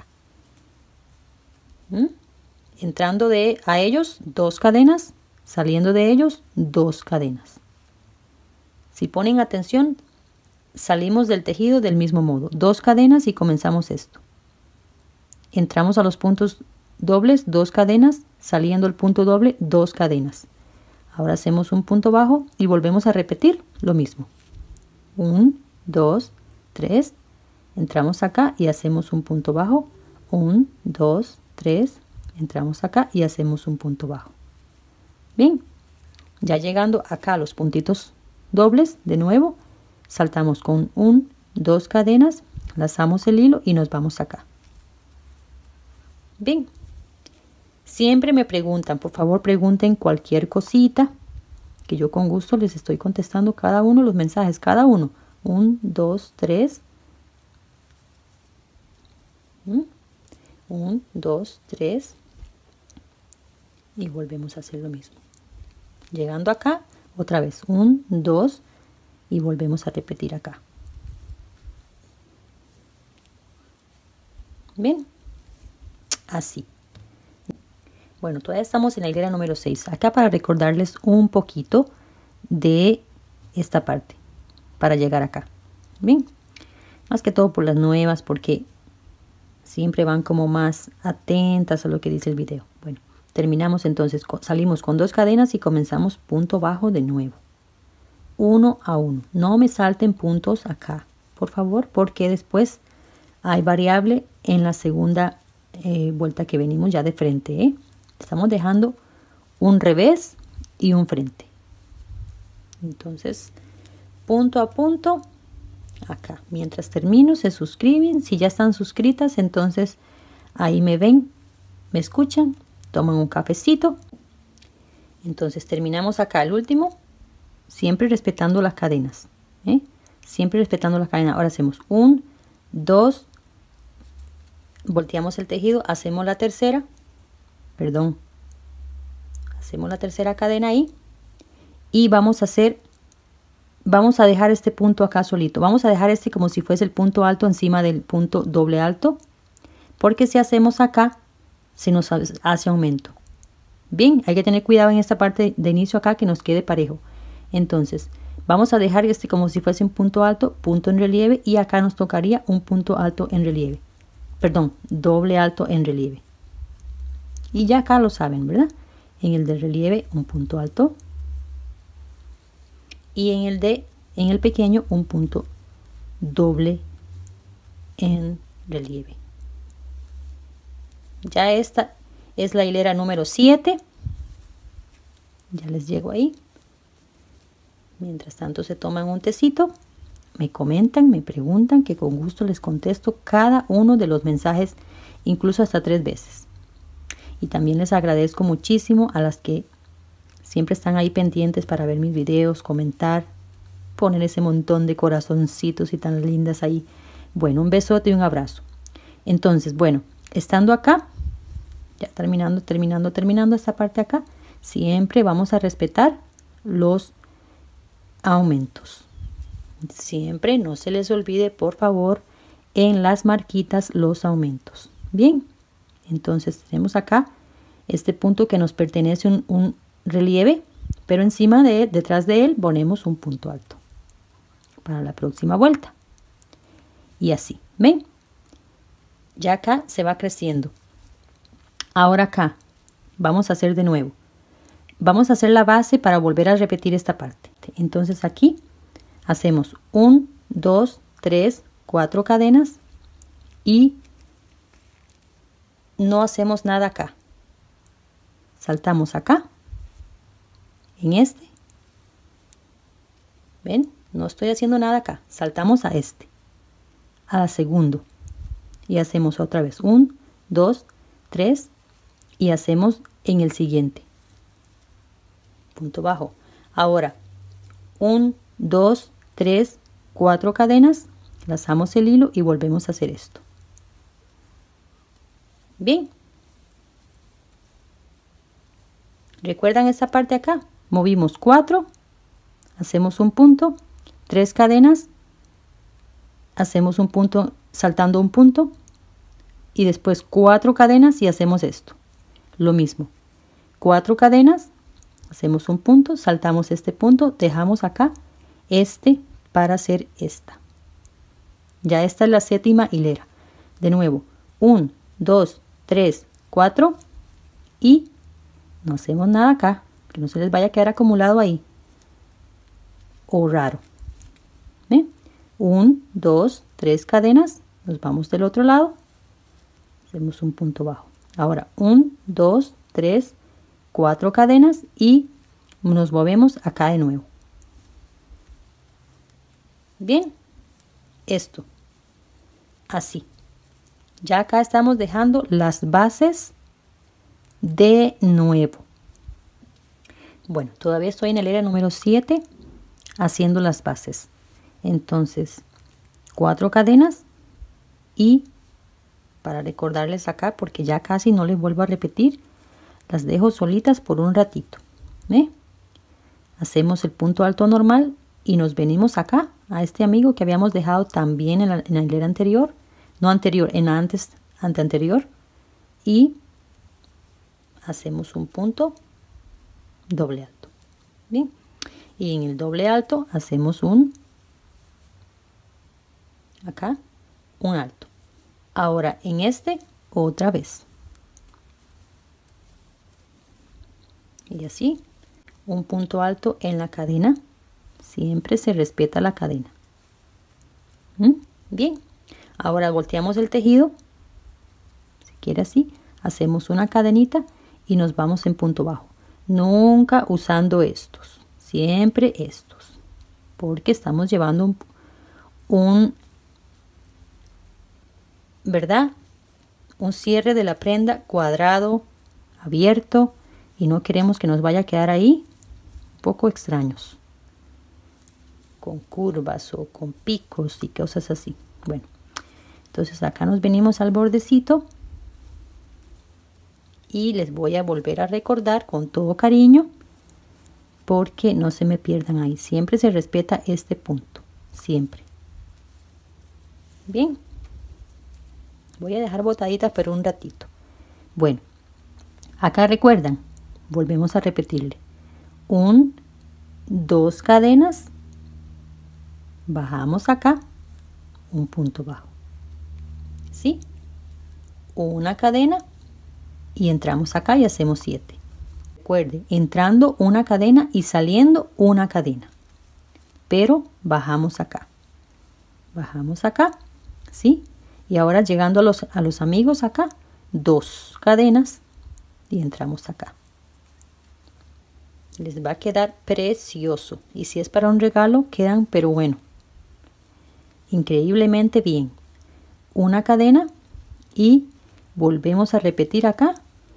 Entrando a ellos 2 cadenas, saliendo de ellos 2 cadenas. Si ponen atención, salimos del tejido del mismo modo. 2 cadenas y comenzamos esto. Entramos a los puntos dobles, 2 cadenas, saliendo el punto doble, 2 cadenas. Ahora hacemos un punto bajo y volvemos a repetir lo mismo. 1, 2, 3. Entramos acá y hacemos un punto bajo. 1, 2, 3. Entramos acá y hacemos un punto bajo. Bien, ya llegando acá a los puntitos dobles, de nuevo, saltamos con 1, 2 cadenas, lazamos el hilo y nos vamos acá. Bien, siempre me preguntan, por favor pregunten cualquier cosita, que yo con gusto les estoy contestando cada uno de los mensajes, cada uno. 1, 2, 3. 1, 2, 3. Y volvemos a hacer lo mismo. Llegando acá, otra vez. 1, 2. Y volvemos a repetir acá. Bien. Así. Bueno, todavía estamos en la hilera número 6. Acá para recordarles un poquito de esta parte. Para llegar acá. Bien. Más que todo por las nuevas, porque siempre van como más atentas a lo que dice el video. Bueno, terminamos entonces, salimos con 2 cadenas y comenzamos punto bajo de nuevo. 1 a 1. No me salten puntos acá, por favor, porque después hay variable en la segunda vuelta que venimos ya de frente. Estamos dejando un revés y un frente. Entonces, punto a punto, acá. Mientras termino, se suscriben. Si ya están suscritas, entonces ahí me ven, me escuchan, toman un cafecito. Entonces terminamos acá el último, siempre respetando las cadenas. Siempre respetando las cadenas. Ahora hacemos 1, 2, volteamos el tejido, hacemos la tercera, perdón, hacemos la tercera cadena ahí y vamos a dejar este punto acá solito. Vamos a dejar este como si fuese el punto alto encima del punto doble alto, porque si hacemos acá se nos hace aumento. Bien, hay que tener cuidado en esta parte de inicio acá que nos quede parejo. Entonces vamos a dejar este como si fuese un punto alto, punto en relieve, y acá nos tocaría un punto alto en relieve. Perdón, doble alto en relieve. Y ya acá lo saben, ¿verdad? En el de relieve un punto alto. Y en el pequeño un punto doble en relieve. Ya esta es la hilera número 7. Ya les llego ahí. Mientras tanto se toman un tecito, me comentan, me preguntan, que con gusto les contesto cada uno de los mensajes, incluso hasta 3 veces. Y también les agradezco muchísimo a las que siempre están ahí pendientes para ver mis videos, comentar, poner ese montón de corazoncitos y tan lindas ahí. Bueno, un besote y un abrazo. Entonces, bueno, estando acá, ya terminando esta parte acá, siempre vamos a respetar los aumentos. Siempre no se les olvide, por favor, en las marquitas los aumentos. Bien, entonces tenemos acá este punto que nos pertenece un relieve, pero encima detrás de él ponemos un punto alto para la próxima vuelta. Y así, ¿ven? Ya acá se va creciendo. Ahora acá vamos a hacer de nuevo. Vamos a hacer la base para volver a repetir esta parte. Entonces aquí hacemos 1, 2, 3, 4 cadenas y no hacemos nada acá. Saltamos acá, en este. ¿Ven? No estoy haciendo nada acá. Saltamos a este, al segundo. Y hacemos otra vez 1, 2, 3 y hacemos en el siguiente. Punto bajo. Ahora, 1, 2, 3, 4 cadenas, lazamos el hilo y volvemos a hacer esto. Bien. ¿Recuerdan esta parte acá? Movimos 4, hacemos un punto, 3 cadenas, hacemos un punto saltando un punto y después 4 cadenas y hacemos esto. Lo mismo. 4 cadenas, hacemos un punto, saltamos este punto, dejamos acá este para hacer esta. Ya esta es la séptima hilera. De nuevo, 1, 2, 3, 4 y no hacemos nada acá, que no se les vaya a quedar acumulado ahí o raro. ¿Ven? 1, 2, 3 cadenas, nos vamos del otro lado, hacemos un punto bajo. Ahora 1, 2, 3, 4 cadenas y nos movemos acá de nuevo. Bien, esto así. Ya acá estamos dejando las bases de nuevo. Bueno, todavía estoy en la hilera número 7 haciendo las bases. Entonces 4 cadenas y para recordarles acá, porque ya casi no les vuelvo a repetir, las dejo solitas por un ratito. ¿Ve? Hacemos el punto alto normal y nos venimos acá a este amigo que habíamos dejado también en la hilera anterior, no anterior, en la anterior, y hacemos un punto doble alto. Bien, y en el doble alto hacemos acá un alto. Ahora en este otra vez y así un punto alto en la cadena. Siempre se respeta la cadena. Bien, ahora volteamos el tejido, si quiere así, hacemos una cadenita y nos vamos en punto bajo. Nunca usando estos, siempre estos, porque estamos llevando ¿verdad? Un cierre de la prenda cuadrado, abierto, y no queremos que nos vaya a quedar ahí un poco extraños, con curvas o con picos y cosas así. Bueno, entonces acá nos venimos al bordecito y les voy a volver a recordar con todo cariño, porque no se me pierdan ahí. Siempre se respeta este punto, siempre. Bien, voy a dejar botaditas pero un ratito. Bueno, acá recuerdan, volvemos a repetirle. 1, 2 cadenas, bajamos acá, un punto bajo. ¿Sí? Una cadena y entramos acá y hacemos 7. Recuerde, entrando una cadena y saliendo una cadena. Pero bajamos acá. Bajamos acá, ¿sí? Y ahora llegando a los amigos acá, 2 cadenas y entramos acá. Les va a quedar precioso. Y si es para un regalo, quedan, pero bueno, increíblemente bien. Una cadena y volvemos a repetir acá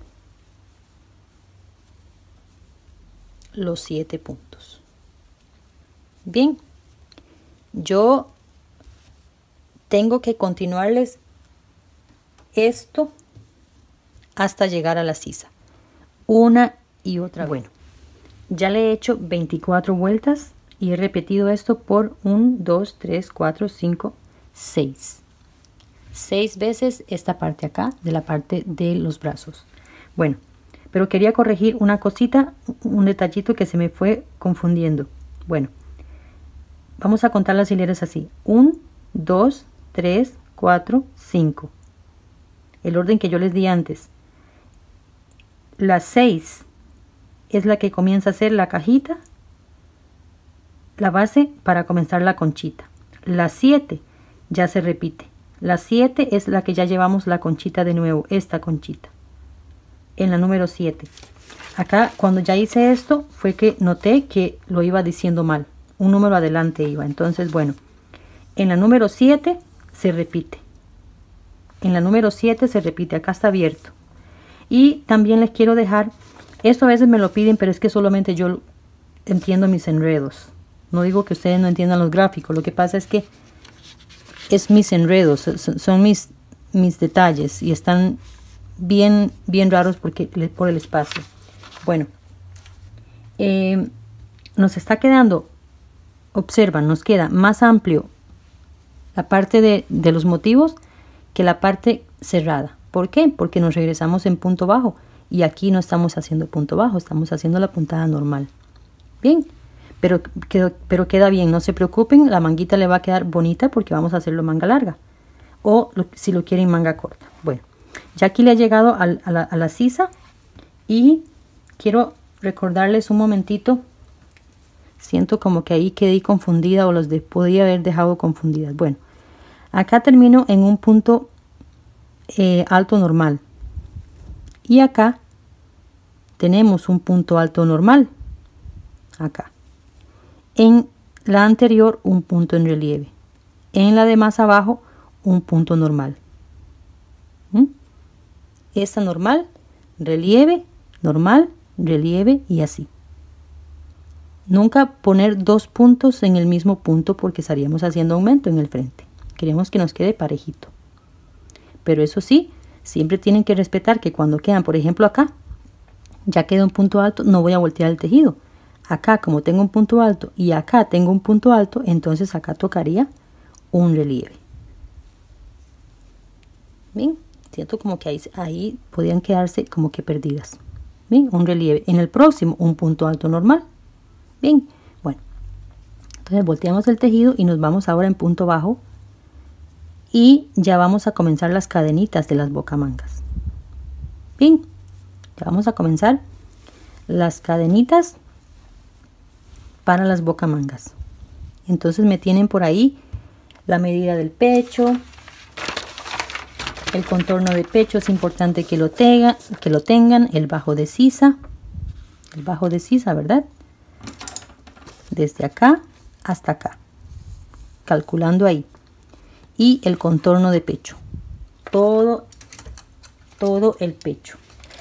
los 7 puntos. Bien, yo tengo que continuarles esto hasta llegar a la sisa, una y otra vez. Bueno, ya le he hecho 24 vueltas y he repetido esto por 1, 2, 3, 4, 5, 6. 6 veces esta parte acá de la parte de los brazos. Bueno, pero quería corregir una cosita, un detallito que se me fue confundiendo. Bueno, vamos a contar las hileras así: 1, 2, 3, 4, 5. El orden que yo les di antes. La 6 es la que comienza a hacer la cajita, la base para comenzar la conchita. La 7 ya se repite. La 7 es la que ya llevamos la conchita de nuevo, esta conchita. En la número 7. Acá cuando ya hice esto fue que noté que lo iba diciendo mal. Un número adelante iba. Entonces, bueno, en la número 7 se repite. En la número 7 se repite. Acá está abierto. Y también les quiero dejar, esto a veces me lo piden, pero es que solamente yo entiendo mis enredos. No digo que ustedes no entiendan los gráficos. Lo que pasa es que es mis enredos, son mis detalles y están bien raros porque por el espacio. Bueno, nos está quedando, observan, nos queda más amplio la parte de los motivos que la parte cerrada. ¿Por qué? Porque nos regresamos en punto bajo y aquí no estamos haciendo punto bajo, estamos haciendo la puntada normal. Bien, pero queda bien, no se preocupen, la manguita le va a quedar bonita porque vamos a hacerlo manga larga o si lo quieren manga corta. Bueno, ya aquí le ha llegado a la sisa y quiero recordarles un momentito. Siento como que ahí quedé confundida o podía haber dejado confundidas. Bueno, acá termino en un punto alto normal y acá tenemos un punto alto normal. Acá en la anterior un punto en relieve, en la de más abajo un punto normal. Esta normal, relieve, normal, relieve y así. Nunca poner dos puntos en el mismo punto porque estaríamos haciendo aumento en el frente. Queremos que nos quede parejito. Pero eso sí, siempre tienen que respetar que cuando quedan, por ejemplo acá, ya queda un punto alto, no voy a voltear el tejido. Acá como tengo un punto alto y acá tengo un punto alto, entonces acá tocaría un relieve. Bien, siento como que ahí podían quedarse como que perdidas. Bien, un relieve. En el próximo un punto alto normal. Bien, bueno, entonces volteamos el tejido y nos vamos ahora en punto bajo y ya vamos a comenzar las cadenitas de las bocamangas. Bien, ya vamos a comenzar las cadenitas para las bocamangas. Entonces me tienen por ahí la medida del pecho, el contorno de pecho es importante que lo tengan, el bajo de sisa, ¿verdad? Desde acá hasta acá, calculando ahí, y el contorno de pecho, todo el pecho.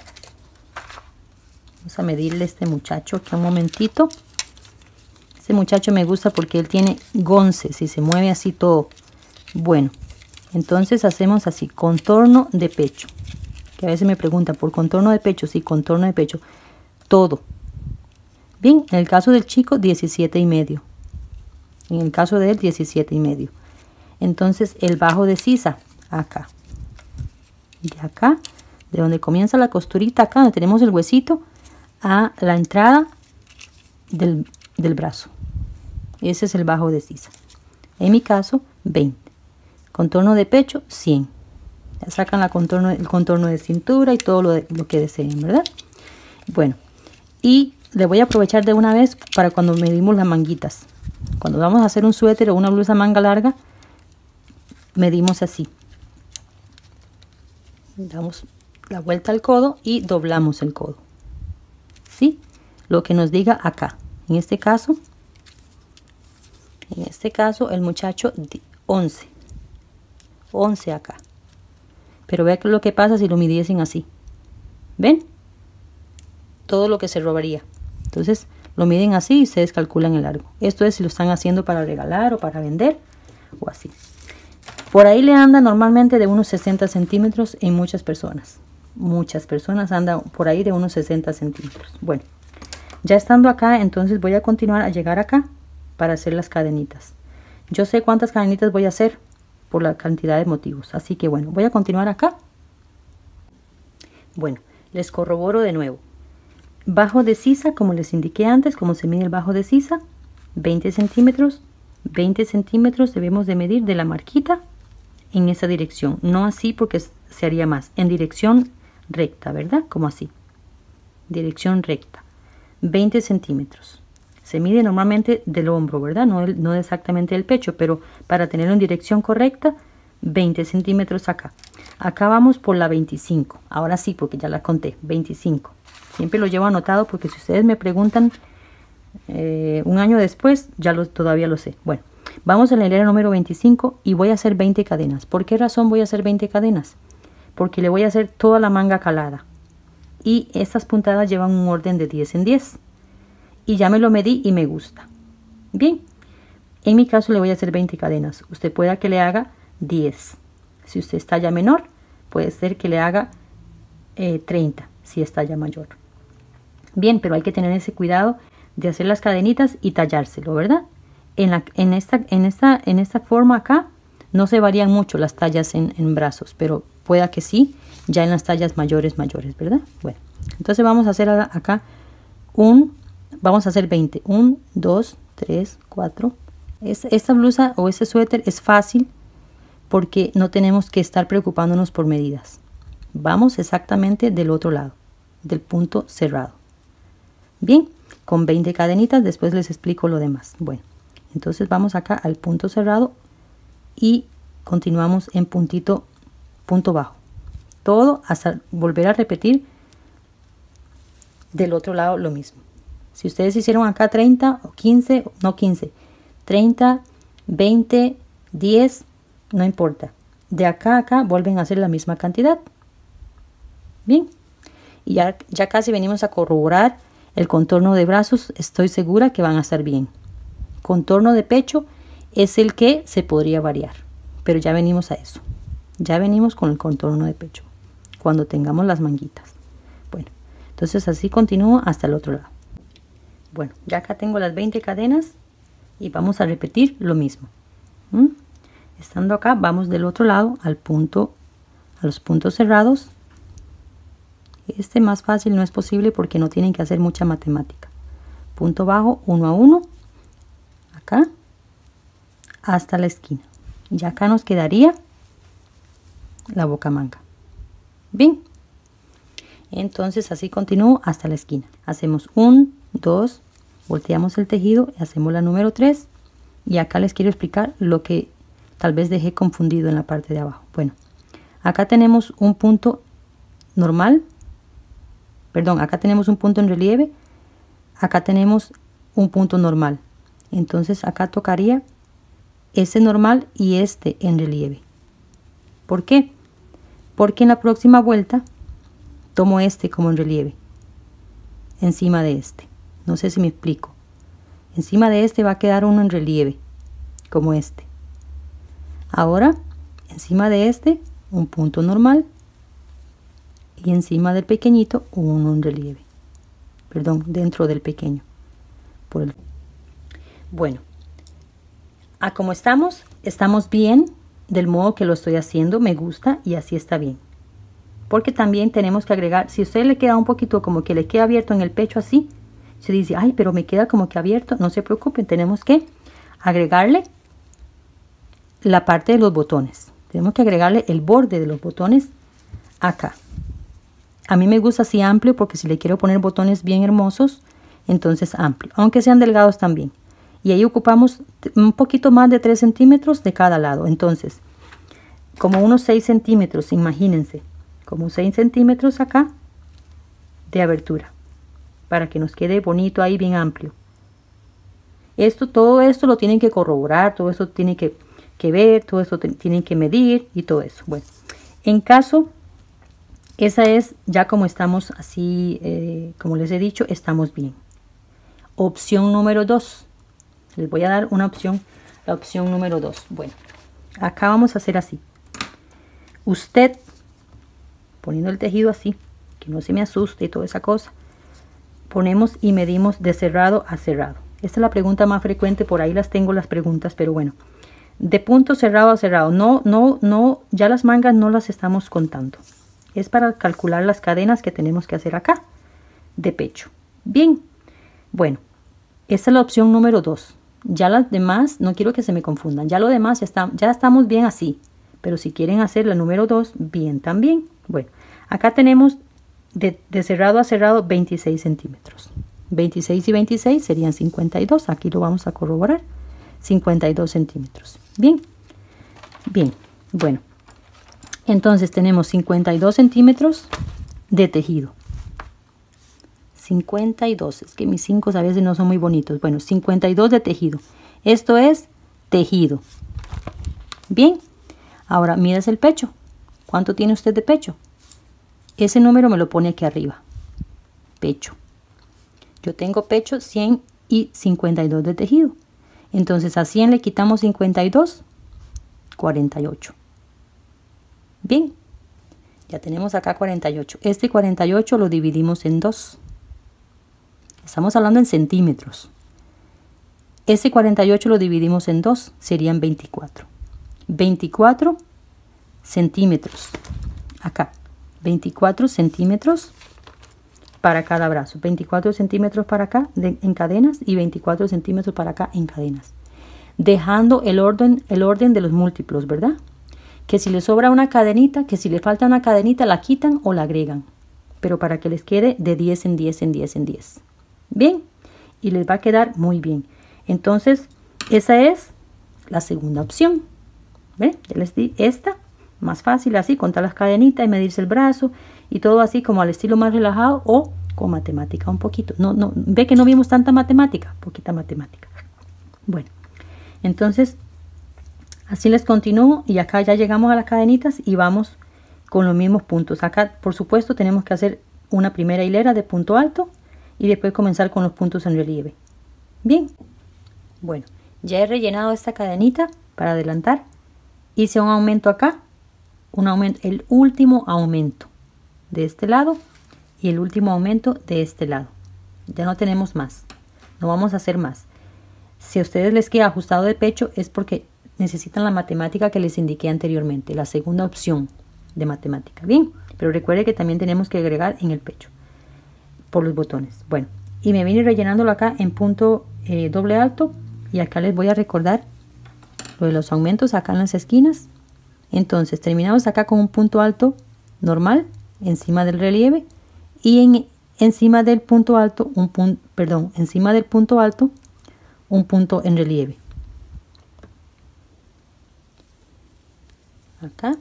Vamos a medirle a este muchacho aquí un momentito. Este muchacho me gusta porque él tiene gonces y se mueve así todo. Bueno, entonces hacemos así, contorno de pecho. Que a veces me preguntan por contorno de pecho. Sí, contorno de pecho. Todo. Bien, en el caso del chico, 17,5. En el caso de él, 17,5. Entonces el bajo de sisa, acá. De acá, de donde comienza la costurita, acá donde tenemos el huesito, a la entrada del brazo. Ese es el bajo de sisa. En mi caso, 20. Contorno de pecho, 100. Ya sacan el contorno de cintura y todo lo que deseen, ¿verdad? Bueno, y le voy a aprovechar de una vez para cuando medimos las manguitas. Cuando vamos a hacer un suéter o una blusa manga larga, medimos así. Damos la vuelta al codo y doblamos el codo. ¿Sí? Lo que nos diga acá. En este caso el muchacho 11 acá. Pero vea lo que pasa si lo midiesen así. ¿Ven? Todo lo que se robaría. Entonces lo miden así y ustedes calculan el largo. Esto es si lo están haciendo para regalar o para vender o así. Por ahí le anda normalmente de unos 60 centímetros en muchas personas. Muchas personas andan por ahí de unos 60 centímetros. Bueno, ya estando acá, entonces voy a continuar a llegar acá para hacer las cadenitas. Yo sé cuántas cadenitas voy a hacer por la cantidad de motivos. Así que bueno, voy a continuar acá. Bueno, les corroboro de nuevo. Bajo de sisa, como les indiqué antes, como se mide el bajo de sisa, 20 centímetros. 20 centímetros debemos de medir de la marquita en esa dirección. No así porque se haría más. En dirección recta, ¿verdad? Como así. Dirección recta. 20 centímetros. Se mide normalmente del hombro, ¿verdad? No exactamente del pecho, pero para tenerlo en dirección correcta, 20 centímetros acá. Acá vamos por la 25. Ahora sí, porque ya la conté. 25. Siempre lo llevo anotado porque si ustedes me preguntan un año después, todavía lo sé. Bueno, vamos a la hilera número 25 y voy a hacer 20 cadenas. ¿Por qué razón voy a hacer 20 cadenas? Porque le voy a hacer toda la manga calada. Y estas puntadas llevan un orden de 10 en 10. Y ya me lo medí y me gusta. Bien, en mi caso le voy a hacer 20 cadenas. Usted pueda que le haga 10. Si usted es talla menor, puede ser que le haga 30, si es talla mayor. Bien, pero hay que tener ese cuidado de hacer las cadenitas y tallárselo, ¿verdad? En esta forma acá no se varían mucho las tallas en brazos, pero pueda que sí, ya en las tallas mayores, ¿verdad? Bueno, entonces vamos a hacer acá vamos a hacer 20. 1, 2, 3, 4. Esta blusa o este suéter es fácil porque no tenemos que estar preocupándonos por medidas. Vamos exactamente del otro lado, del punto cerrado. Bien, con 20 cadenitas, después les explico lo demás. Bueno, entonces vamos acá al punto cerrado y continuamos en punto bajo. Todo hasta volver a repetir del otro lado lo mismo. Si ustedes hicieron acá 30 o 15, no 15, 30, 20, 10, no importa. De acá a acá vuelven a hacer la misma cantidad. Bien, y ya casi venimos a corroborar el contorno de brazos. Estoy segura que van a estar bien. Contorno de pecho es el que se podría variar, pero ya venimos a eso. Ya venimos con el contorno de pecho cuando tengamos las manguitas. Bueno, entonces así continúo hasta el otro lado. Bueno, ya acá tengo las 20 cadenas y vamos a repetir lo mismo. Estando acá, vamos del otro lado a los puntos cerrados. Más fácil no es posible porque no tienen que hacer mucha matemática. Punto bajo, 1 a 1, acá, hasta la esquina. Y acá nos quedaría la bocamanga. Bien, entonces así continúo hasta la esquina. Hacemos 1, 2, volteamos el tejido y hacemos la número 3. Y acá les quiero explicar lo que tal vez dejé confundido en la parte de abajo. Bueno, acá tenemos un punto normal. Perdón, acá tenemos un punto en relieve. Acá tenemos un punto normal. Entonces acá tocaría este normal y este en relieve. ¿Por qué? Porque en la próxima vuelta tomo este como en relieve. Encima de este. No sé si me explico. Encima de este va a quedar uno en relieve. Como este. Ahora, encima de este, un punto normal. Y encima del pequeñito, uno en relieve. Perdón, dentro del pequeño. Bueno, a como estamos bien del modo que lo estoy haciendo, me gusta y así está bien. Porque también tenemos que agregar, si a usted le queda un poquito como que le queda abierto en el pecho así, se dice, ay, pero me queda como que abierto, no se preocupen, tenemos que agregarle la parte de los botones. Tenemos que agregarle el borde de los botones acá. A mí me gusta así amplio porque si le quiero poner botones bien hermosos, entonces amplio, aunque sean delgados también. Y ahí ocupamos un poquito más de 3 centímetros de cada lado. Entonces, como unos 6 centímetros, imagínense, como 6 centímetros acá de abertura, para que nos quede bonito ahí, bien amplio. Todo esto lo tienen que corroborar, todo esto tiene que ver, todo esto tienen que medir y todo eso. Bueno, en caso, esa es ya como estamos así, como les he dicho, estamos bien. Opción número 2. Les voy a dar una opción, la opción número 2. Bueno, acá vamos a hacer así. Usted, poniendo el tejido así, que no se me asuste y toda esa cosa, ponemos y medimos de cerrado a cerrado. Esta es la pregunta más frecuente, por ahí las tengo las preguntas, pero bueno. de punto cerrado a cerrado. No, ya las mangas no las estamos contando. Es para calcular las cadenas que tenemos que hacer acá de pecho. Bien, bueno, esta es la opción número 2. Ya las demás, no quiero que se me confundan. Ya lo demás ya estamos bien así. Pero si quieren hacer la número 2, bien también. Bueno, acá tenemos de cerrado a cerrado 26 centímetros. 26 y 26 serían 52. Aquí lo vamos a corroborar. 52 centímetros. Bien, bien, bueno. Entonces tenemos 52 centímetros de tejido. 52, es que mis 5 a veces no son muy bonitos. Bueno, 52 de tejido. Esto es tejido. Bien, ahora mides el pecho. ¿Cuánto tiene usted de pecho? Ese número me lo pone aquí arriba. Pecho. Yo tengo pecho 100 y 52 de tejido. Entonces a 100 le quitamos 52, 48. Bien, ya tenemos acá 48. Este 48 lo dividimos en 2. Estamos hablando en centímetros. Ese 48 lo dividimos en 2, serían 24. 24 centímetros. Acá, 24 centímetros para cada brazo. 24 centímetros para acá en cadenas y 24 centímetros para acá en cadenas. Dejando el orden de los múltiplos, ¿verdad? Que si le sobra una cadenita, que si le falta una cadenita, la quitan o la agregan. Pero para que les quede de 10 en 10 en 10 en 10. Bien, y les va a quedar muy bien. Entonces, esa es la segunda opción. ¿Ven? Ya les di esta, más fácil así, contar las cadenitas y medirse el brazo y todo así como al estilo más relajado o con matemática un poquito. Ve que no vimos tanta matemática, poquita matemática. Bueno, entonces, así les continúo y acá ya llegamos a las cadenitas y vamos con los mismos puntos. Acá, por supuesto, tenemos que hacer una primera hilera de punto alto y después comenzar con los puntos en relieve. Bien, bueno, ya he rellenado esta cadenita para adelantar. Hice un aumento acá, el último aumento de este lado y el último aumento de este lado. Ya no tenemos más, no vamos a hacer más. Si a ustedes les queda ajustado de pecho es porque necesitan la matemática que les indiqué anteriormente, la segunda opción de matemática. Bien, pero recuerde que también tenemos que agregar en el pecho por los botones. Bueno, y me vine rellenándolo acá en punto doble alto y acá les voy a recordar lo de los aumentos acá en las esquinas. Entonces terminamos acá con un punto alto normal encima del relieve y encima del punto alto encima del punto alto un punto en relieve. Acá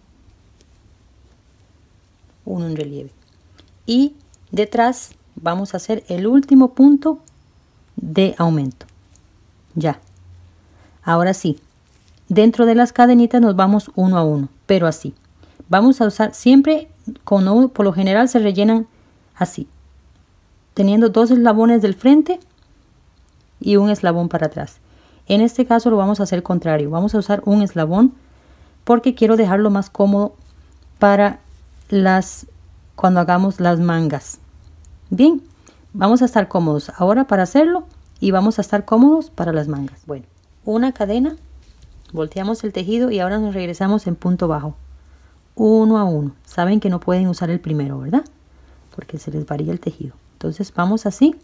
uno en relieve y detrás vamos a hacer el último punto de aumento. Ya, ahora sí, dentro de las cadenitas nos vamos uno a uno, pero así vamos a usar siempre por lo general se rellenan así, teniendo 2 eslabones del frente y un eslabón para atrás. En este caso lo vamos a hacer contrario, vamos a usar un eslabón porque quiero dejarlo más cómodo para cuando hagamos las mangas. Bien, vamos a estar cómodos ahora para hacerlo y vamos a estar cómodos para las mangas. Bueno, una cadena, volteamos el tejido y ahora nos regresamos en punto bajo, uno a uno. Saben que no pueden usar el primero, ¿verdad? Porque se les varía el tejido. Entonces vamos así.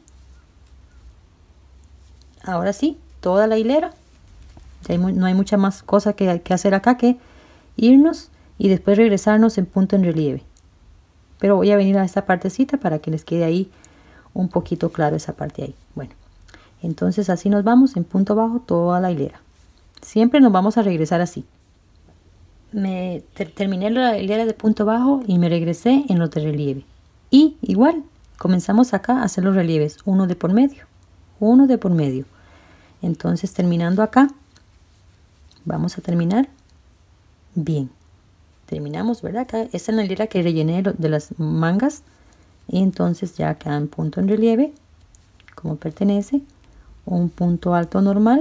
Ahora sí, toda la hilera. Ya no hay mucha más cosa que hacer acá que irnos y después regresarnos en punto en relieve. Pero voy a venir a esta partecita para que les quede ahí un poquito claro esa parte ahí. Bueno, entonces así nos vamos en punto bajo toda la hilera. Siempre nos vamos a regresar así. Terminé la hilera de punto bajo y me regresé en los de relieve. Y igual, comenzamos acá a hacer los relieves, uno de por medio. Entonces terminando acá, vamos a terminar bien. Terminamos, ¿verdad? Acá, esta es la hilera que rellené de las mangas. Y entonces ya acá en punto en relieve, como pertenece, un punto alto normal,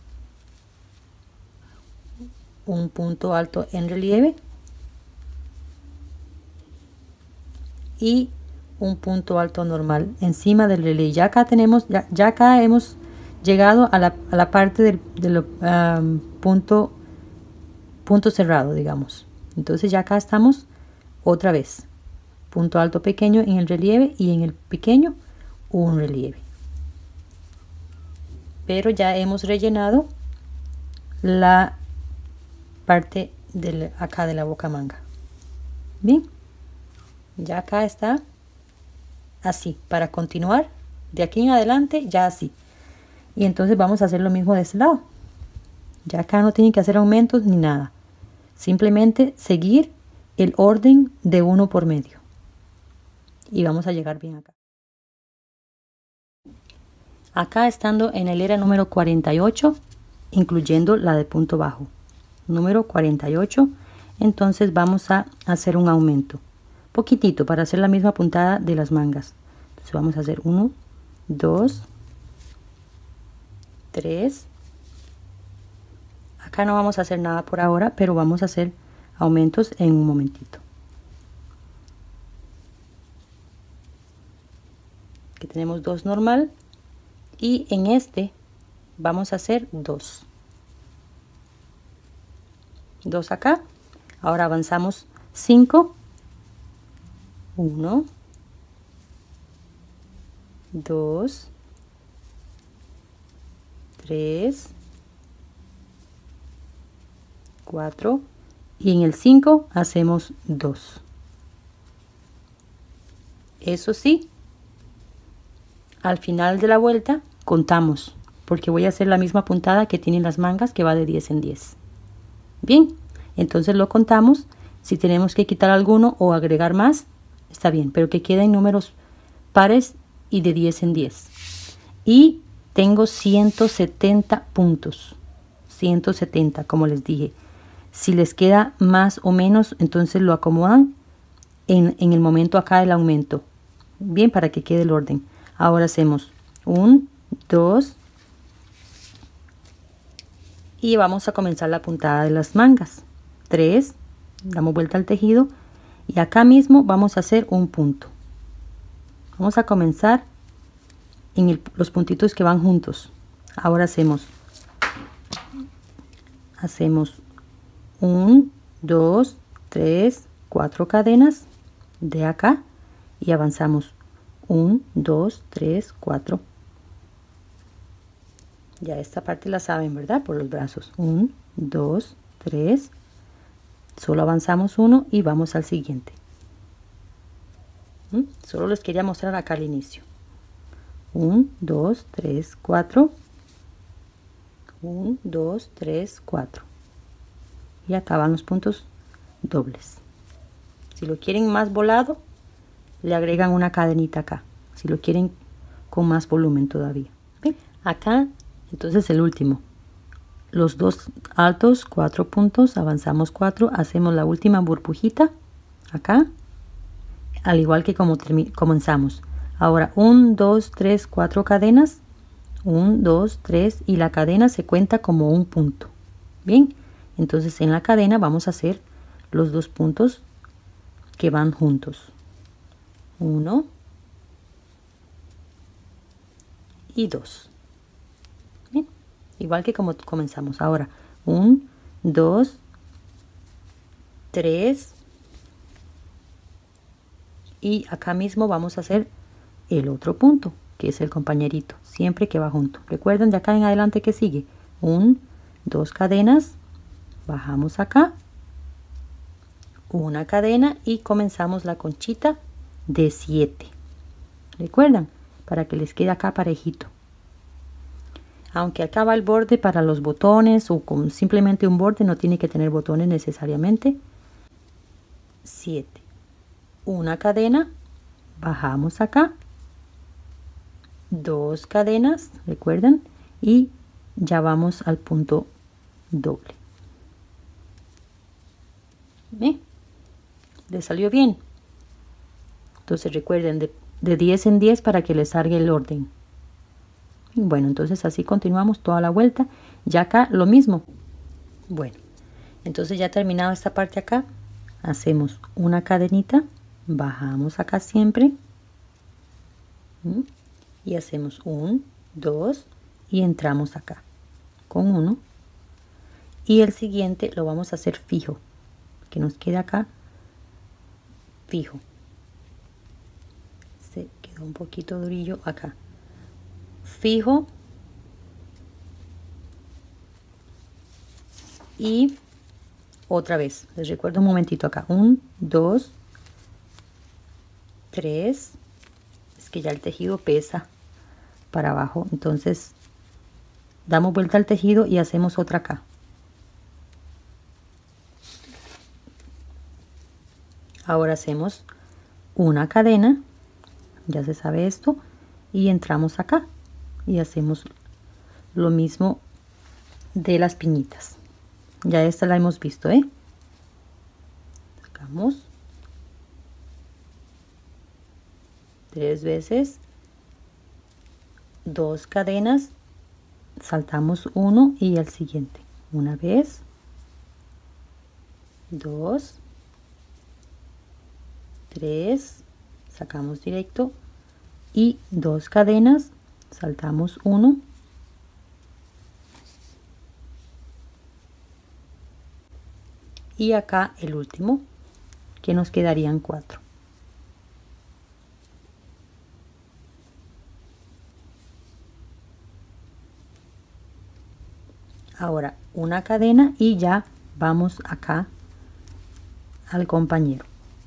un punto alto en relieve y un punto alto normal encima del relieve. Ya acá tenemos, ya acá hemos llegado a la parte del punto cerrado, digamos. Entonces ya acá estamos otra vez. Punto alto pequeño en el relieve y en el pequeño un relieve. Pero ya hemos rellenado la parte acá de la boca manga. Bien, ya acá está así. Para continuar de aquí en adelante ya así. Y entonces vamos a hacer lo mismo de este lado. Ya acá no tienen que hacer aumentos ni nada. Simplemente seguir el orden de uno por medio. Y vamos a llegar bien acá. Acá estando en la hilera número 48, incluyendo la de punto bajo. Número 48, entonces vamos a hacer un aumento. Poquitito para hacer la misma puntada de las mangas. Entonces vamos a hacer 1, 2, 3. Acá no vamos a hacer nada por ahora, pero vamos a hacer aumentos en un momentito. Aquí tenemos 2 normal y en este vamos a hacer 2. 2 acá. Ahora avanzamos 5. 1, 2, 3, 4 y en el 5 hacemos 2. Eso sí, al final de la vuelta contamos, porque voy a hacer la misma puntada que tienen las mangas, que va de 10 en 10. Bien, entonces lo contamos. Si tenemos que quitar alguno o agregar más, está bien, pero que queden números pares y de 10 en 10. Y tengo 170 puntos. 170, como les dije. Si les queda más o menos, entonces lo acomodan en el momento acá del aumento. Bien, para que quede el orden. Ahora hacemos 1, 2 y vamos a comenzar la puntada de las mangas. 3, damos vuelta al tejido y acá mismo vamos a hacer un punto. Vamos a comenzar en los puntitos que van juntos. Ahora hacemos 1, 2, 3, 4 cadenas de acá y avanzamos 1, 2, 3, 4. Ya esta parte la saben, ¿verdad? Por los brazos. 1, 2, 3. Solo avanzamos 1 y vamos al siguiente. Solo les quería mostrar acá al inicio. 1, 2, 3, 4. 1, 2, 3, 4. Y acá van los puntos dobles. Si lo quieren más volado, le agregan una cadenita acá. Si lo quieren con más volumen todavía. ¿Ven? Acá, entonces el último. Los 2 altos, 4 puntos, avanzamos 4, hacemos la última burbujita acá, al igual que como comenzamos. Ahora 1, 2, 3, 4 cadenas, 1, 2, 3 y la cadena se cuenta como un punto. Bien, entonces en la cadena vamos a hacer los 2 puntos que van juntos. 1 y 2. Bien, igual que como comenzamos. Ahora 1, 2, 3 y acá mismo vamos a hacer el otro punto, que es el compañerito, siempre que va junto. Recuerden de acá en adelante que sigue 1, 2 cadenas, bajamos acá, una cadena y comenzamos la conchita de 7. Recuerdan, para que les quede acá parejito. Aunque acá va el borde para los botones o con simplemente un borde, no tiene que tener botones necesariamente. 7. Una cadena, bajamos acá, 2 cadenas, recuerdan, y ya vamos al punto doble. ¿Ve? ¿Les salió bien? Entonces recuerden de 10 en 10 para que les salga el orden. Bueno, entonces así continuamos toda la vuelta. Ya acá lo mismo. Bueno, entonces ya terminado esta parte acá, hacemos una cadenita, bajamos acá siempre y hacemos 1, 2 y entramos acá con uno, y el siguiente lo vamos a hacer fijo, que nos quede acá fijo. Se quedó un poquito durillo acá, fijo, y otra vez les recuerdo un momentito acá, 1, 2, 3, es que ya el tejido pesa para abajo, entonces damos vuelta al tejido y hacemos otra acá. Ahora hacemos una cadena, ya se sabe esto, y entramos acá y hacemos lo mismo de las piñitas. Ya esta la hemos visto, sacamos 3 veces, 2 cadenas, saltamos uno y el siguiente, una vez, 2, 3, sacamos directo y 2 cadenas, saltamos uno, y acá el último, que nos quedarían 4. Ahora una cadena y ya vamos acá al compañero.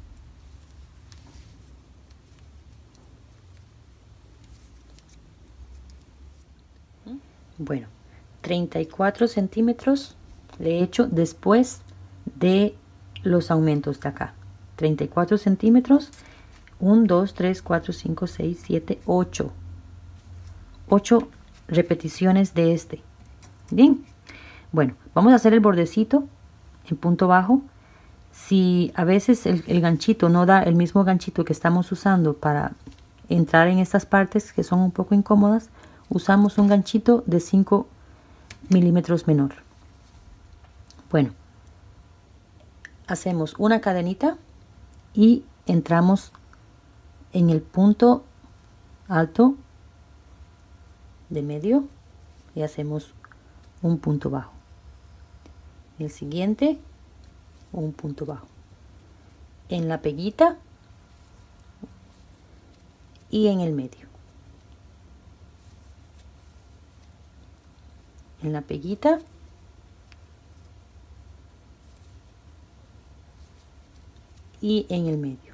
Bueno, 34 centímetros le he hecho después de los aumentos de acá. 34 centímetros, 1, 2, 3, 4, 5, 6, 7, 8. 8 repeticiones de este. Bien, bueno, vamos a hacer el bordecito en punto bajo. Si a veces el ganchito no da el mismo ganchito que estamos usando para entrar en estas partes que son un poco incómodas, usamos un ganchito de 5 milímetros menor. Bueno, hacemos una cadenita y entramos en el punto alto de medio y hacemos un punto bajo. El siguiente, un punto bajo. En la peguita y en el medio. En la peguita y en el medio.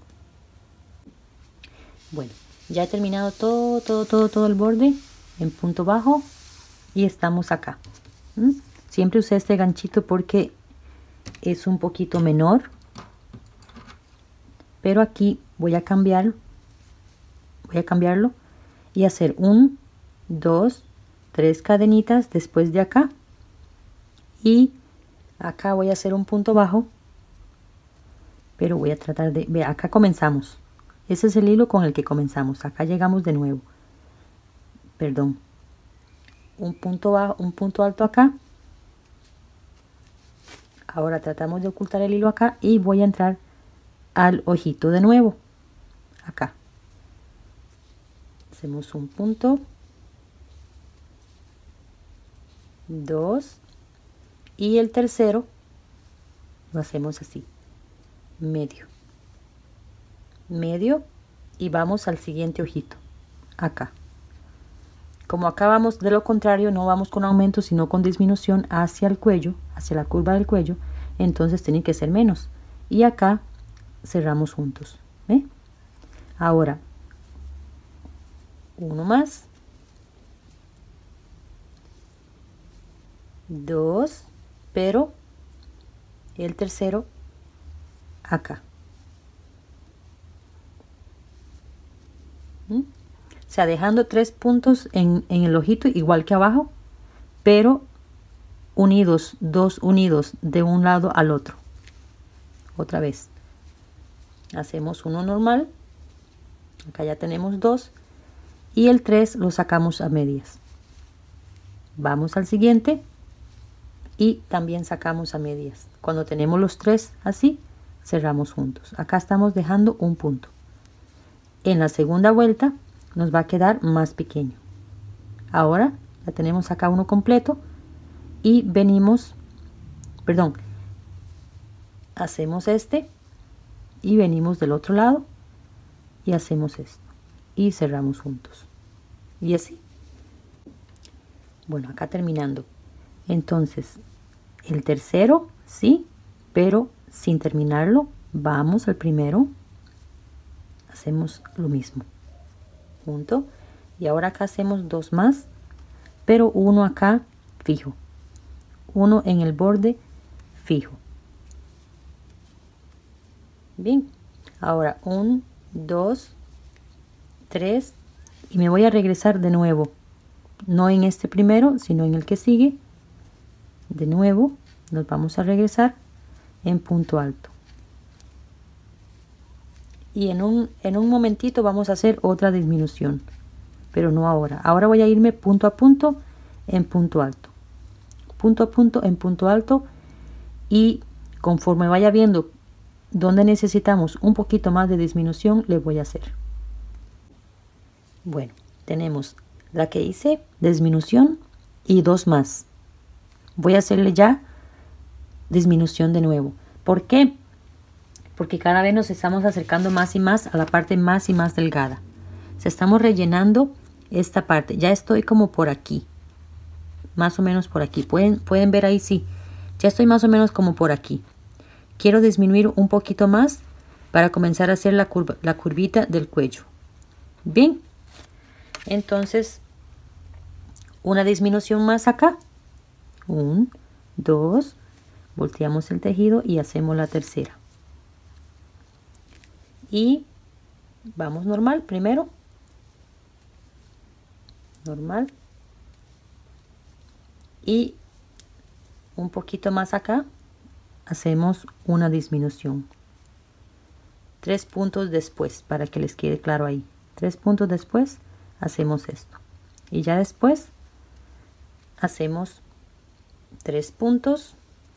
Bueno, ya he terminado todo el borde en punto bajo y estamos acá. Siempre usé este ganchito porque es un poquito menor, pero aquí voy a cambiarlo y hacer 1, 2, 3 cadenitas después de acá, y acá voy a hacer un punto bajo, pero voy a tratar de ver, acá comenzamos, ese es el hilo con el que comenzamos, acá llegamos de nuevo, perdón, un punto bajo, un punto alto acá. Ahora tratamos de ocultar el hilo acá y voy a entrar al ojito de nuevo acá. Hacemos un punto, 2, y el tercero lo hacemos así, medio, y vamos al siguiente ojito acá. Como acá vamos de lo contrario, no vamos con aumento sino con disminución hacia el cuello, hacia la curva del cuello, entonces tiene que ser menos, y acá cerramos juntos, ¿ve? Ahora uno más, 2, pero el tercero acá. O sea, dejando 3 puntos en el ojito igual que abajo, pero unidos, 2 unidos de un lado al otro. Otra vez hacemos uno normal, acá ya tenemos 2, y el 3 lo sacamos a medias. Vamos al siguiente y también sacamos a medias. Cuando tenemos los 3 así, cerramos juntos. Acá estamos dejando un punto. En la segunda vuelta nos va a quedar más pequeño. Ahora Ya tenemos acá uno completo y venimos, perdón, hacemos este y venimos del otro lado y hacemos esto y cerramos juntos y así. Bueno, acá terminando. Entonces el tercero sí, pero sin terminarlo, vamos al primero, hacemos lo mismo junto y ahora acá hacemos dos más, pero uno acá fijo, uno en el borde fijo. Bien, ahora 1, 2, 3 y me voy a regresar de nuevo, no en este primero, sino en el que sigue. De nuevo nos vamos a regresar en punto alto y en un momentito vamos a hacer otra disminución, pero no ahora. Ahora voy a irme punto a punto en punto alto, punto a punto en punto alto, y conforme vaya viendo donde necesitamos un poquito más de disminución le voy a hacer. Bueno, tenemos la que hice, disminución y dos más. Voy a hacerle ya disminución de nuevo. ¿Por qué? Porque cada vez nos estamos acercando más y más a la parte más y más delgada. Se estamos rellenando esta parte. Ya estoy como por aquí, más o menos por aquí. Pueden ver ahí, sí. Ya estoy más o menos como por aquí. Quiero disminuir un poquito más para comenzar a hacer la curvita del cuello. Bien, entonces una disminución más acá. 1, 2, volteamos el tejido y hacemos la tercera. Y vamos normal primero. Normal. Y un poquito más acá hacemos una disminución. 3 puntos después, para que les quede claro ahí. 3 puntos después hacemos esto. Y ya después hacemos 3 puntos.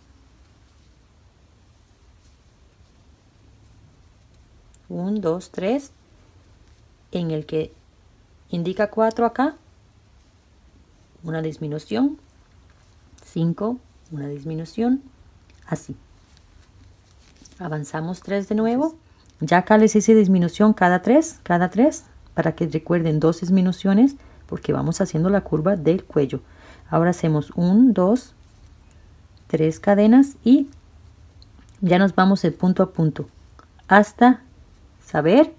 Un, dos, tres. En el que indica 4 acá, una disminución. 5, una disminución. Así. Avanzamos 3 de nuevo. Ya acá les hice disminución cada 3, para que recuerden 2 disminuciones, porque vamos haciendo la curva del cuello. Ahora hacemos 1, 2, 3 cadenas y ya nos vamos de punto a punto hasta saber.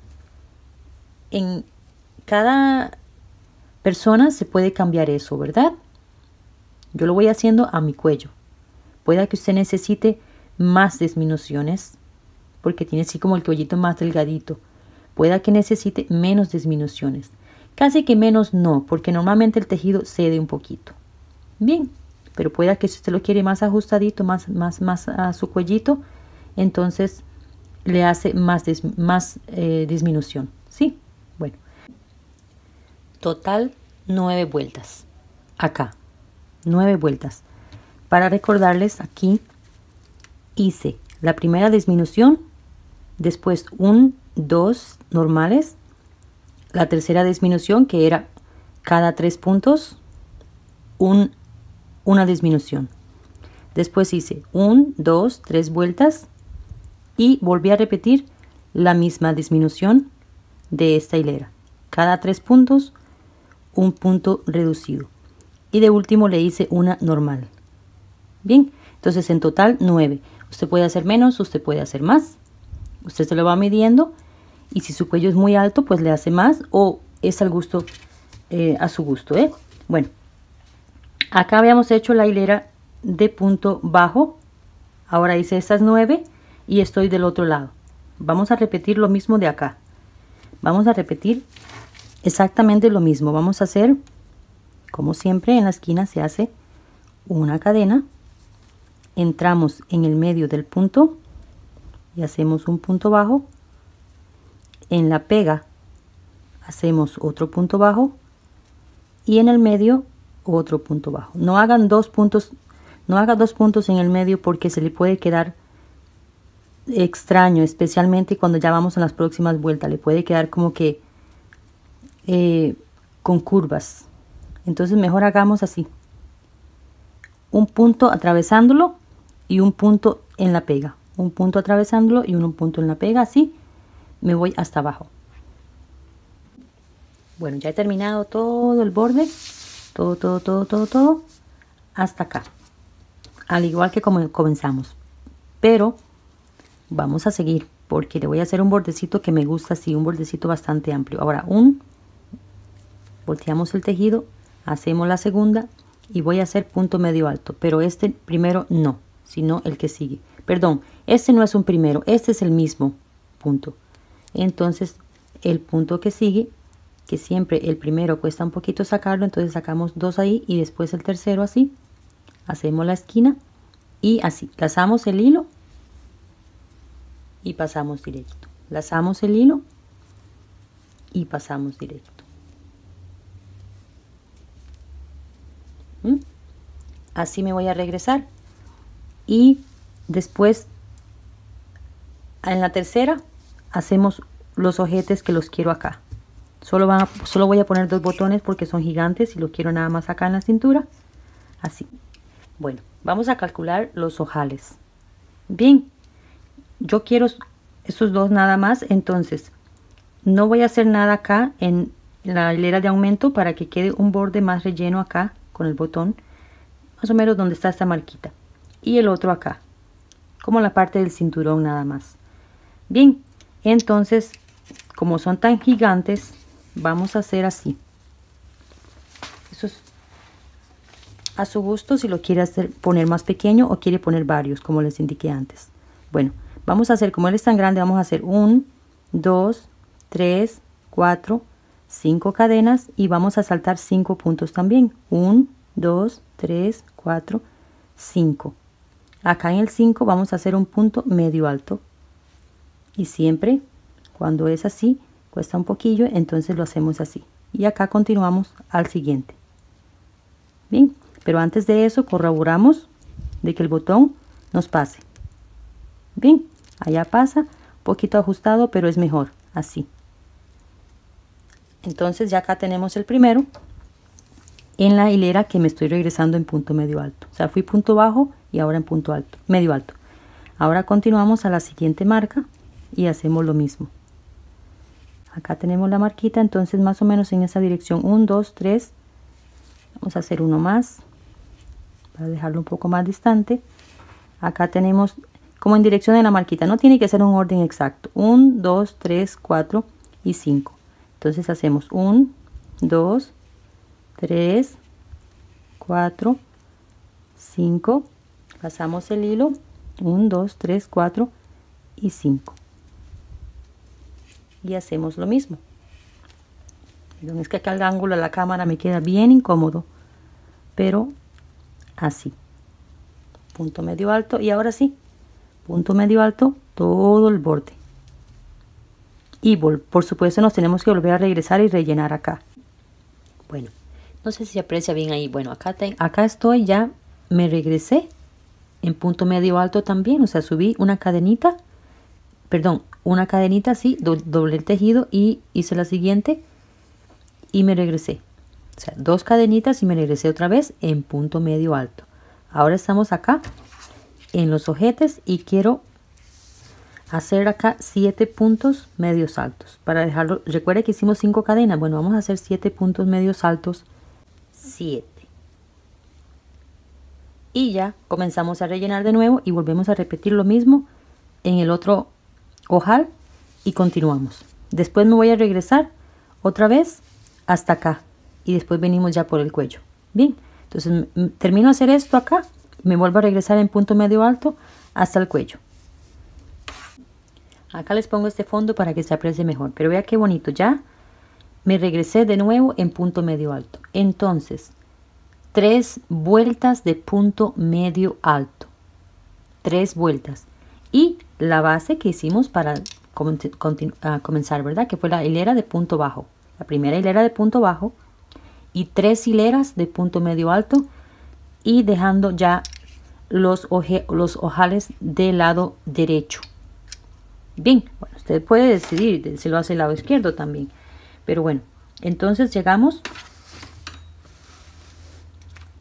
En cada persona se puede cambiar eso, ¿verdad? Yo lo voy haciendo a mi cuello. Puede que usted necesite más disminuciones porque tiene así como el cuellito más delgadito. Pueda que necesite menos disminuciones. Casi que menos no, porque normalmente el tejido cede un poquito. Bien, pero pueda que si usted lo quiere más ajustadito, más a su cuellito, entonces le hace más disminución. ¿Sí? Bueno. Total 9 vueltas. Acá. 9 vueltas. Para recordarles, aquí hice la primera disminución, después 1, 2 normales, la tercera disminución que era cada 3 puntos, una disminución. Después hice 1, 2, 3 vueltas y volví a repetir la misma disminución de esta hilera. Cada 3 puntos, un punto reducido. Y de último le hice una normal. Bien, entonces en total 9. Usted puede hacer menos, usted puede hacer más. Usted se lo va midiendo y si su cuello es muy alto, pues le hace más o es al gusto, a su gusto, ¿eh? Bueno, acá habíamos hecho la hilera de punto bajo. Ahora hice estas 9 y estoy del otro lado. Vamos a repetir lo mismo de acá. Vamos a repetir exactamente lo mismo. Vamos a hacer, como siempre, en la esquina se hace una cadena. Entramos en el medio del punto y hacemos un punto bajo. En la pega hacemos otro punto bajo y en el medio otro punto bajo. No hagan 2 puntos, no haga 2 puntos en el medio porque se le puede quedar extraño, especialmente cuando ya vamos en las próximas vueltas. Le puede quedar como que con curvas. Entonces mejor hagamos así. Un punto atravesándolo y un punto en la pega. Un punto atravesándolo y un punto en la pega. Así me voy hasta abajo. Bueno, ya he terminado todo el borde. Todo. Hasta acá. Al igual que como comenzamos. Pero vamos a seguir porque le voy a hacer un bordecito que me gusta así. Un bordecito bastante amplio. Ahora volteamos el tejido. Hacemos la segunda. Y voy a hacer punto medio alto. Pero este primero no. Sino el que sigue. Perdón, este no es un primero. Este es el mismo punto. Entonces el punto que sigue, que siempre el primero cuesta un poquito sacarlo, entonces sacamos dos ahí y después el tercero así. Hacemos la esquina y así. Lazamos el hilo y pasamos directo. Lazamos el hilo y pasamos directo. Así me voy a regresar y después en la tercera hacemos los ojetes que los quiero acá. Solo voy a poner 2 botones porque son gigantes y los quiero nada más acá en la cintura. Así. Bueno, vamos a calcular los ojales. Bien, yo quiero estos 2 nada más, entonces no voy a hacer nada acá en la hilera de aumento para que quede un borde más relleno acá con el botón, más o menos donde está esta marquita. Y el otro acá, como la parte del cinturón nada más. Bien, entonces, como son tan gigantes, vamos a hacer así. Eso es a su gusto si lo quiere poner más pequeño o quiere poner varios, como les indiqué antes. Bueno, vamos a hacer, como él es tan grande, vamos a hacer 1, 2, 3, 4, 5 cadenas y vamos a saltar 5 puntos también. 1, 2, 3, 4, 5. Acá en el 5 vamos a hacer un punto medio alto. Y siempre, cuando es así, cuesta un poquillo, entonces lo hacemos así. Y acá continuamos al siguiente. Bien, pero antes de eso corroboramos de que el botón nos pase. Bien, allá pasa, un poquito ajustado, pero es mejor, así. Entonces ya acá tenemos el primero en la hilera que me estoy regresando en punto medio alto. O sea, fui punto bajo y ahora en punto alto, medio alto. Ahora continuamos a la siguiente marca y hacemos lo mismo. Acá tenemos la marquita, entonces más o menos en esa dirección. 1, 2, 3. Vamos a hacer uno más para dejarlo un poco más distante. Acá tenemos como en dirección de la marquita. No tiene que ser un orden exacto. 1, 2, 3, 4 y 5. Entonces hacemos 1, 2, 3, 4, 5. Pasamos el hilo. 1, 2, 3, 4 y 5. Y hacemos lo mismo. Es que acá el ángulo de la cámara me queda bien incómodo, pero así. Punto medio alto y ahora sí, punto medio alto todo el borde. Y por supuesto nos tenemos que volver a regresar y rellenar acá. Bueno, no sé si se aprecia bien ahí. Bueno, acá estoy, ya me regresé en punto medio alto también, o sea, subí una cadenita, perdón, una cadenita así, doblé el tejido y hice la siguiente y me regresé. O sea, 2 cadenitas y me regresé otra vez en punto medio alto. Ahora estamos acá en los ojetes y quiero hacer acá 7 puntos medios altos. Para dejarlo, recuerda que hicimos 5 cadenas. Bueno, vamos a hacer 7 puntos medios altos. 7. Y ya comenzamos a rellenar de nuevo y volvemos a repetir lo mismo en el otro ojal y continuamos. Después me voy a regresar otra vez hasta acá y después venimos ya por el cuello. Bien, entonces termino de hacer esto acá, me vuelvo a regresar en punto medio alto hasta el cuello. Acá les pongo este fondo para que se aprecie mejor, pero vea qué bonito, ya me regresé de nuevo en punto medio alto. Entonces 3 vueltas de punto medio alto, 3 vueltas y la base que hicimos para comenzar, ¿verdad? Que fue la hilera de punto bajo, la primera hilera de punto bajo y 3 hileras de punto medio alto y dejando ya los ojales del lado derecho. Bien, bueno, usted puede decidir si lo hace el lado izquierdo también, pero bueno, entonces llegamos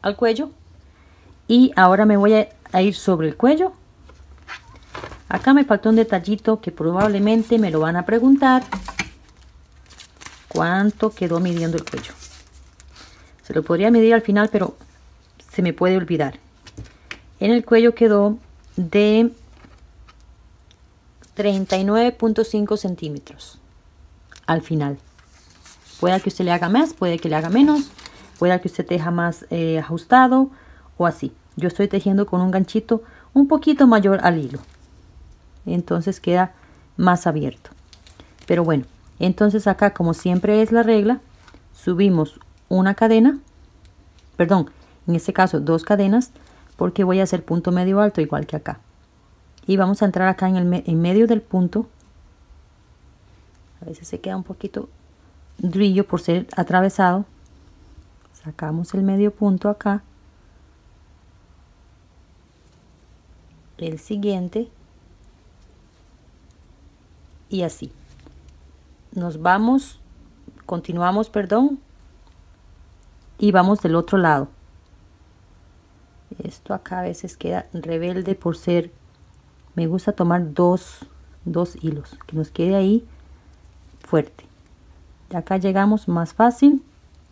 al cuello. Y ahora me voy a ir sobre el cuello. Acá me faltó un detallito que probablemente me lo van a preguntar. ¿Cuánto quedó midiendo el cuello? Se lo podría medir al final, pero se me puede olvidar. En el cuello quedó de 39.5 centímetros al final. Puede que usted le haga más, puede que le haga menos, puede que usted teja más ajustado o así. Yo estoy tejiendo con un ganchito un poquito mayor al hilo, entonces queda más abierto. Pero bueno, entonces acá, como siempre es la regla, subimos una cadena, perdón, en este caso 2 cadenas, porque voy a hacer punto medio alto igual que acá. Y vamos a entrar acá en medio del punto. A veces se queda un poquito brillo por ser atravesado. Sacamos el medio punto acá. El siguiente. Y así. Nos vamos, continuamos, perdón. Y vamos del otro lado. Esto acá a veces queda rebelde por ser... Me gusta tomar dos hilos, que nos quede ahí fuerte. De acá llegamos más fácil.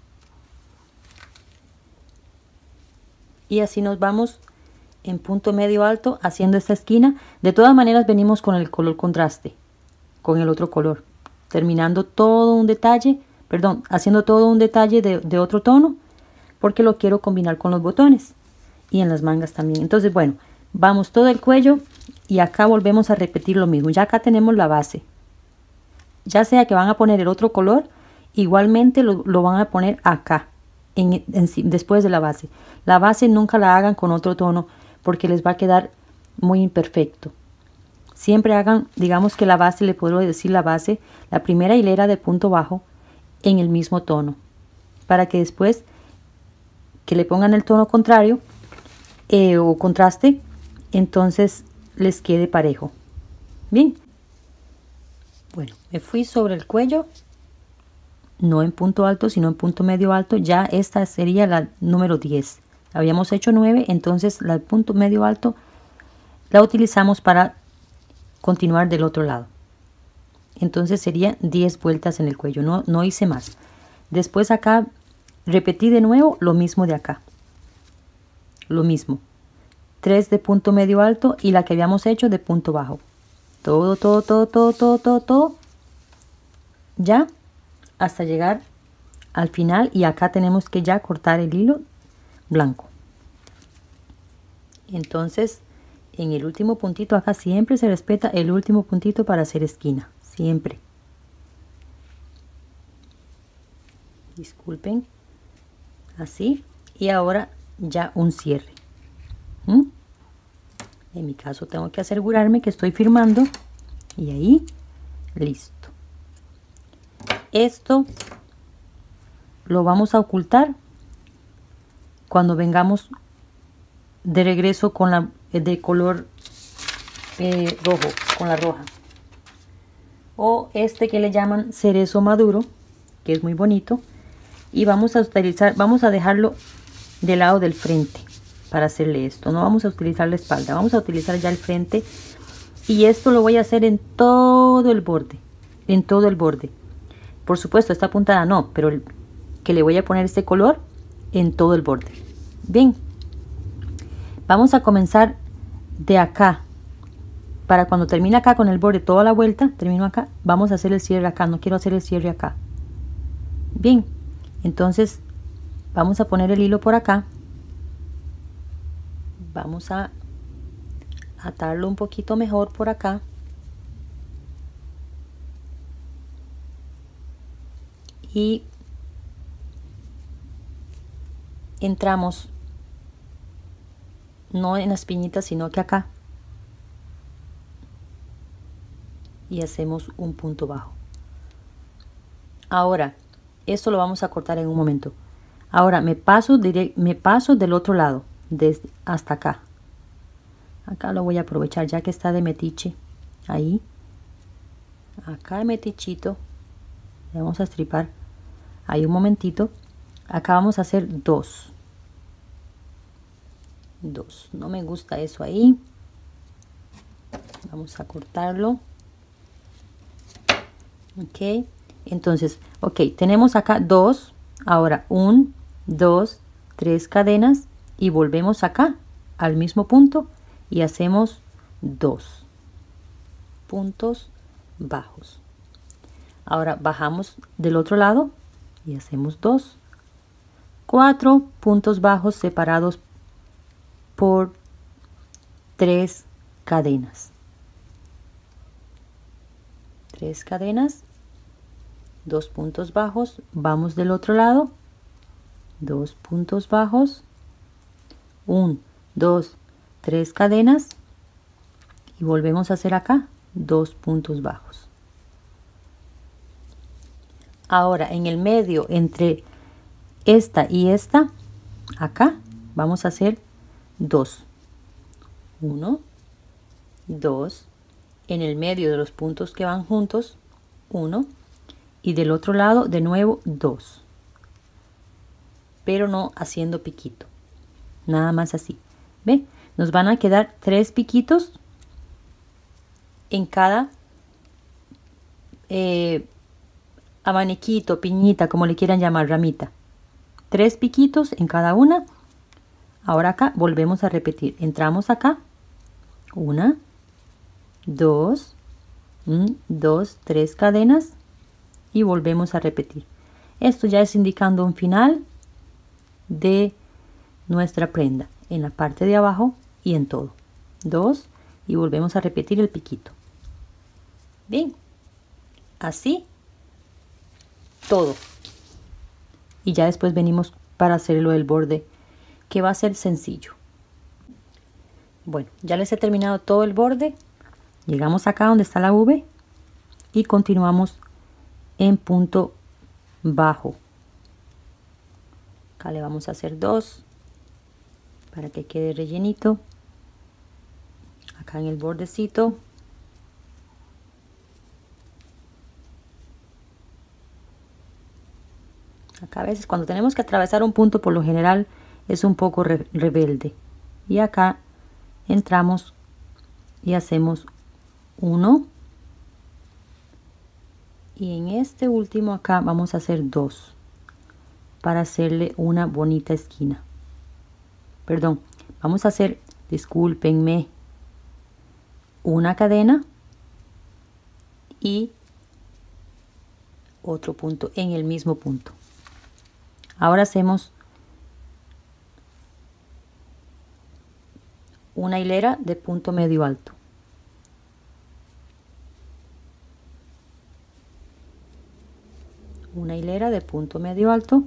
Y así nos vamos en punto medio alto haciendo esta esquina. De todas maneras venimos con el color contraste, con el otro color. Terminando todo un detalle, perdón, haciendo todo un detalle de otro tono, porque lo quiero combinar con los botones y en las mangas también. Entonces, bueno, vamos todo el cuello. Y acá volvemos a repetir lo mismo. Ya acá tenemos la base. Ya sea que van a poner el otro color, igualmente lo van a poner acá, después de la base. La base nunca la hagan con otro tono porque les va a quedar muy imperfecto. Siempre hagan, digamos que la base, le puedo decir la base, la primera hilera de punto bajo en el mismo tono. Para que después que le pongan el tono contrario o contraste, entonces les quede parejo. Bien, bueno, me fui sobre el cuello, no en punto alto sino en punto medio alto. Ya esta sería la número 10. Habíamos hecho 9, entonces la punto medio alto la utilizamos para continuar del otro lado. Entonces sería 10 vueltas en el cuello, no hice más. Después acá repetí de nuevo lo mismo de acá, lo mismo. 3 de punto medio alto y la que habíamos hecho de punto bajo. Todo. Ya hasta llegar al final, y acá tenemos que ya cortar el hilo blanco. Entonces, en el último puntito acá siempre se respeta el último puntito para hacer esquina. Siempre. Disculpen. Así. Y ahora ya un cierre. En mi caso tengo que asegurarme que estoy firmando y ahí listo. Esto lo vamos a ocultar cuando vengamos de regreso con la de color rojo, con la roja, o este que le llaman cerezo maduro, que es muy bonito. Y vamos a dejarlo del lado del frente para hacerle esto. No vamos a utilizar la espalda, vamos a utilizar ya el frente. Y esto lo voy a hacer en todo el borde, por supuesto esta puntada no, pero que le voy a poner este color en todo el borde. Bien, vamos a comenzar de acá. Para cuando termine acá con el borde toda la vuelta, termino acá, vamos a hacer el cierre acá. No quiero hacer el cierre acá. Bien, entonces vamos a poner el hilo por acá. Vamos a atarlo un poquito mejor por acá. Y entramos no en las piñitas sino que acá. Y hacemos un punto bajo. Ahora, esto lo vamos a cortar en un momento. Ahora me paso del otro lado, desde hasta acá. Acá lo voy a aprovechar ya que está de metiche. Ahí. Acá de metichito. Le vamos a estripar. Ahí un momentito. Acá vamos a hacer 2. 2. No me gusta eso ahí. Vamos a cortarlo. Ok, entonces, ok, tenemos acá 2. Ahora 1, 2, 3 cadenas y volvemos acá al mismo punto y hacemos 2 puntos bajos. Ahora bajamos del otro lado y hacemos 4 puntos bajos separados por 3 cadenas. 3 cadenas, 2 puntos bajos, vamos del otro lado, 2 puntos bajos, 1, 2, 3 cadenas y volvemos a hacer acá 2 puntos bajos. Ahora en el medio entre esta y esta, acá vamos a hacer 2, 1, 2, en el medio de los puntos que van juntos 1 y del otro lado de nuevo 2, pero no haciendo piquito, nada más así. ¿Ve? Nos van a quedar 3 piquitos en cada abaniquito, piñita, como le quieran llamar, ramita. 3 piquitos en cada una. Ahora acá volvemos a repetir, entramos acá, 1, 2, 2, 3 cadenas y volvemos a repetir. Esto ya es indicando un final de nuestra prenda en la parte de abajo y en todo. 2 y volvemos a repetir el piquito. Bien, así todo. Y ya después venimos para hacerlo del borde, que va a ser sencillo. Bueno, ya les he terminado todo el borde. Llegamos acá donde está la V y continuamos en punto bajo. Acá le vamos a hacer 2 para que quede rellenito. Acá en el bordecito. Acá a veces cuando tenemos que atravesar un punto, por lo general es un poco rebelde. Y acá entramos y hacemos 1 y en este último acá vamos a hacer 2 para hacerle una bonita esquina. Perdón, vamos a hacer, discúlpenme, una cadena y otro punto en el mismo punto. Ahora hacemos una hilera de punto medio alto. Una hilera de punto medio alto.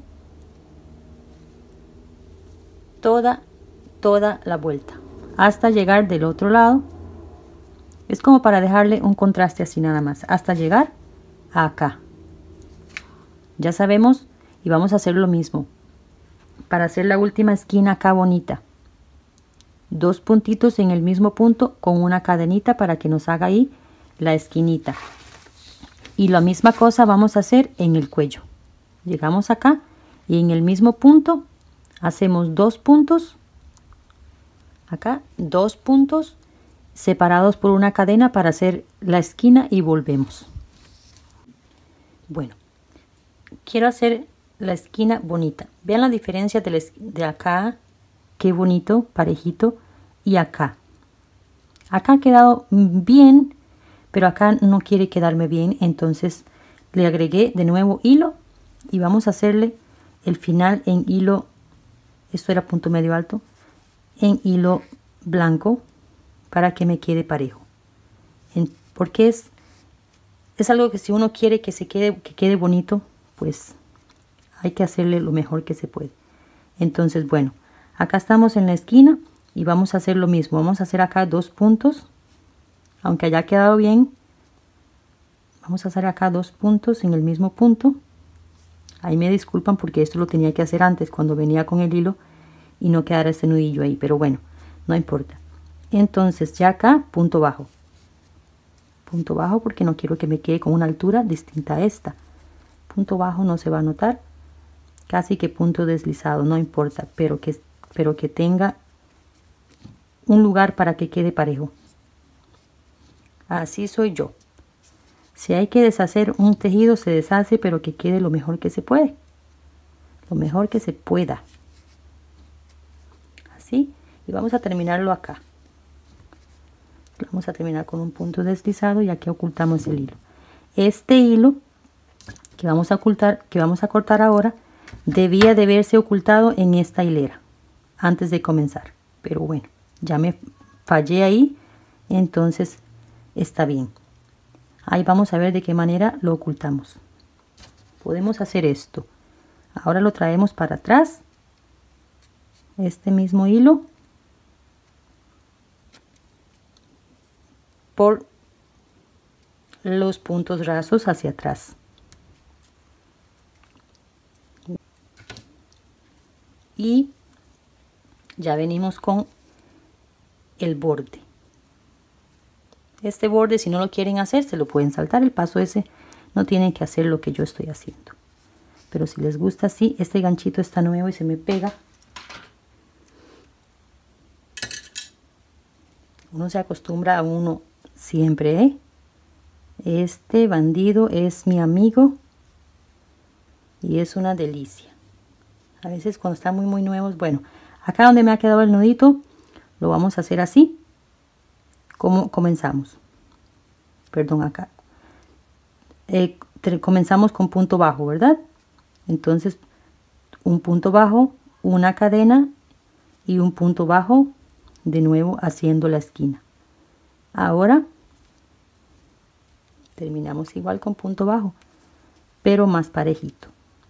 Toda la vuelta. Hasta llegar del otro lado. Es como para dejarle un contraste así nada más. Hasta llegar acá. Ya sabemos y vamos a hacer lo mismo. Para hacer la última esquina acá bonita. 2 puntitos en el mismo punto con una cadenita para que nos haga ahí la esquinita. Y la misma cosa vamos a hacer en el cuello. Llegamos acá y en el mismo punto hacemos 2 puntos. Acá 2 puntos separados por una cadena para hacer la esquina y volvemos. Bueno, quiero hacer la esquina bonita. Vean la diferencia de acá, qué bonito, parejito, y acá. Acá ha quedado bien, pero acá no quiere quedarme bien, entonces le agregué de nuevo hilo y vamos a hacerle el final en hilo, esto era punto medio alto, en hilo blanco para que me quede parejo. Porque es algo que si uno quiere que quede bonito, pues hay que hacerle lo mejor que se puede. Entonces, bueno, acá estamos en la esquina y vamos a hacer lo mismo. Vamos a hacer acá 2 puntos, aunque haya quedado bien. Vamos a hacer acá 2 puntos en el mismo punto. Ahí me disculpan porque esto lo tenía que hacer antes cuando venía con el hilo y no quedara este nudillo ahí, pero bueno, no importa. Entonces ya acá punto bajo porque no quiero que me quede con una altura distinta a esta. Punto bajo no se va a notar, casi que punto deslizado, no importa, pero que tenga un lugar para que quede parejo. Así soy yo. Si hay que deshacer un tejido, se deshace, pero que quede lo mejor que se puede. Lo mejor que se pueda. Así. Y vamos a terminarlo acá. Vamos a terminar con un punto deslizado y aquí ocultamos el hilo. Este hilo que vamos a ocultar, que vamos a cortar ahora, debía de haberse ocultado en esta hilera antes de comenzar. Pero bueno, ya me fallé ahí, entonces está bien. Ahí vamos a ver de qué manera lo ocultamos. Podemos hacer esto. Ahora lo traemos para atrás. Este mismo hilo. Por los puntos rasos hacia atrás. Y ya venimos con el borde. Este borde, si no lo quieren hacer, se lo pueden saltar el paso ese. No tienen que hacer lo que yo estoy haciendo. Pero si les gusta así, este ganchito está nuevo y se me pega. Uno se acostumbra a uno siempre, ¿eh? Este bandido es mi amigo y es una delicia. A veces cuando están muy nuevos, bueno, acá donde me ha quedado el nudito, lo vamos a hacer así. ¿Cómo comenzamos? Perdón, acá. Comenzamos con punto bajo, ¿verdad? Entonces, un punto bajo, una cadena y un punto bajo, de nuevo haciendo la esquina. Ahora, terminamos igual con punto bajo, pero más parejito.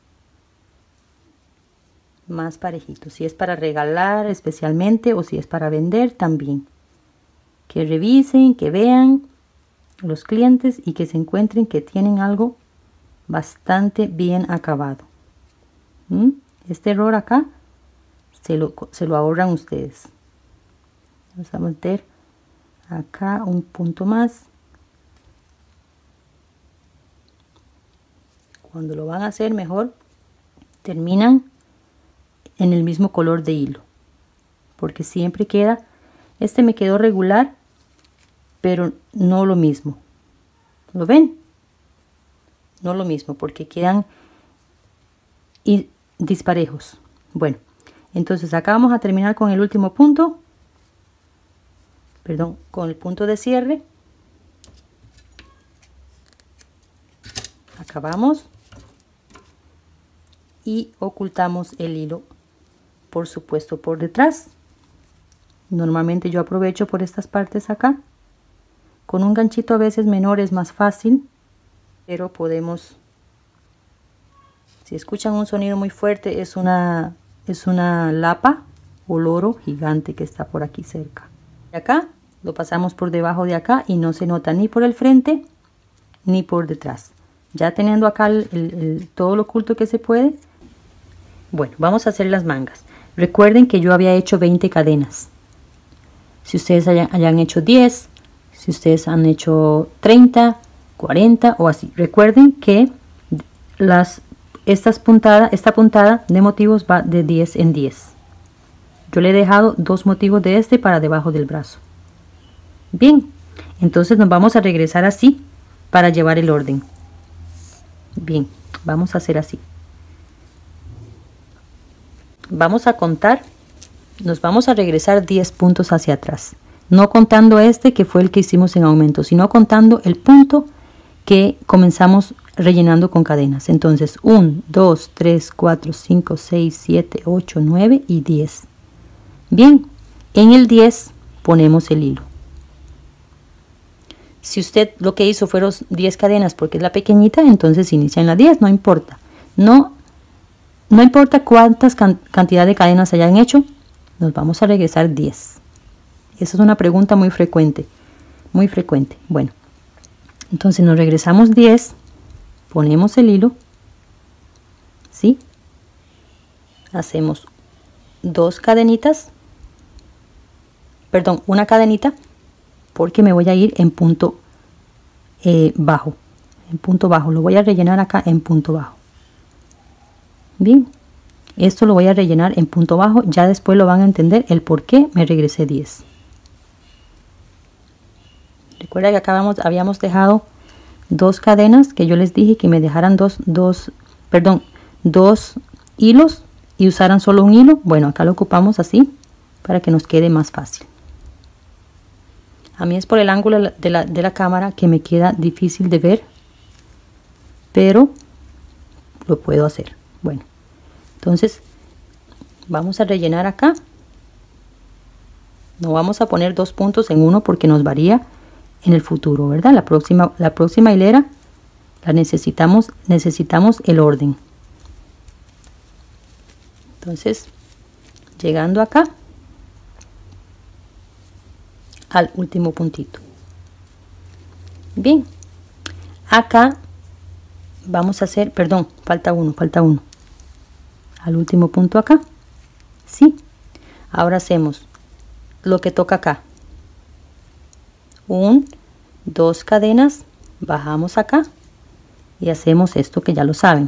Más parejito. Si es para regalar especialmente o si es para vender también. Que revisen, que vean los clientes y que se encuentren que tienen algo bastante bien acabado. Este error acá se lo ahorran ustedes. Vamos a meter acá un punto más. Cuando lo van a hacer mejor, terminan en el mismo color de hilo, porque siempre queda. Este me quedó regular, pero no lo mismo. ¿Lo ven? No lo mismo, porque quedan disparejos. Bueno, entonces acá vamos a terminar con el último punto. Perdón, con el punto de cierre. Acabamos y ocultamos el hilo, por supuesto, por detrás. Normalmente yo aprovecho por estas partes acá. Con un ganchito a veces menor es más fácil, pero podemos, si escuchan un sonido muy fuerte, es una lapa o loro gigante que está por aquí cerca. Y acá lo pasamos por debajo de acá y no se nota ni por el frente ni por detrás. Ya teniendo acá todo lo oculto que se puede. Bueno, vamos a hacer las mangas. Recuerden que yo había hecho 20 cadenas. Si ustedes hayan hecho 10, si ustedes han hecho 30, 40 o así. Recuerden que esta puntada de motivos va de 10 en 10. Yo le he dejado 2 motivos de este para debajo del brazo. Bien, entonces nos vamos a regresar así para llevar el orden. Bien, vamos a hacer así. Vamos a contar, nos vamos a regresar 10 puntos hacia atrás. No contando este que fue el que hicimos en aumento, sino contando el punto que comenzamos rellenando con cadenas. Entonces 1, 2, 3, 4, 5, 6, 7, 8, 9 y 10. Bien, en el 10 ponemos el hilo. Si usted lo que hizo fueron 10 cadenas porque es la pequeñita, entonces inicia en la 10, no importa. No importa cuántas cantidad de cadenas hayan hecho, nos vamos a regresar 10. Esa es una pregunta muy frecuente, muy frecuente. Bueno, entonces nos regresamos 10, ponemos el hilo, ¿sí? Hacemos 2 cadenitas, perdón, una cadenita, porque me voy a ir en punto bajo. En punto bajo, lo voy a rellenar acá en punto bajo. Bien, esto lo voy a rellenar en punto bajo. Ya después lo van a entender el por qué me regresé 10. Recuerda que acá habíamos dejado 2 cadenas, que yo les dije que me dejaran dos hilos y usaran solo un hilo. Bueno, acá lo ocupamos así para que nos quede más fácil. A mí es por el ángulo de la cámara que me queda difícil de ver, pero lo puedo hacer. Bueno, entonces vamos a rellenar acá. No vamos a poner 2 puntos en uno porque nos varía en el futuro, ¿verdad? La próxima hilera la necesitamos el orden. Entonces, llegando acá al último puntito. Bien, acá vamos a hacer, perdón, falta uno. Al último punto acá. Sí. Ahora hacemos lo que toca acá. 2 cadenas, bajamos acá y hacemos esto que ya lo saben.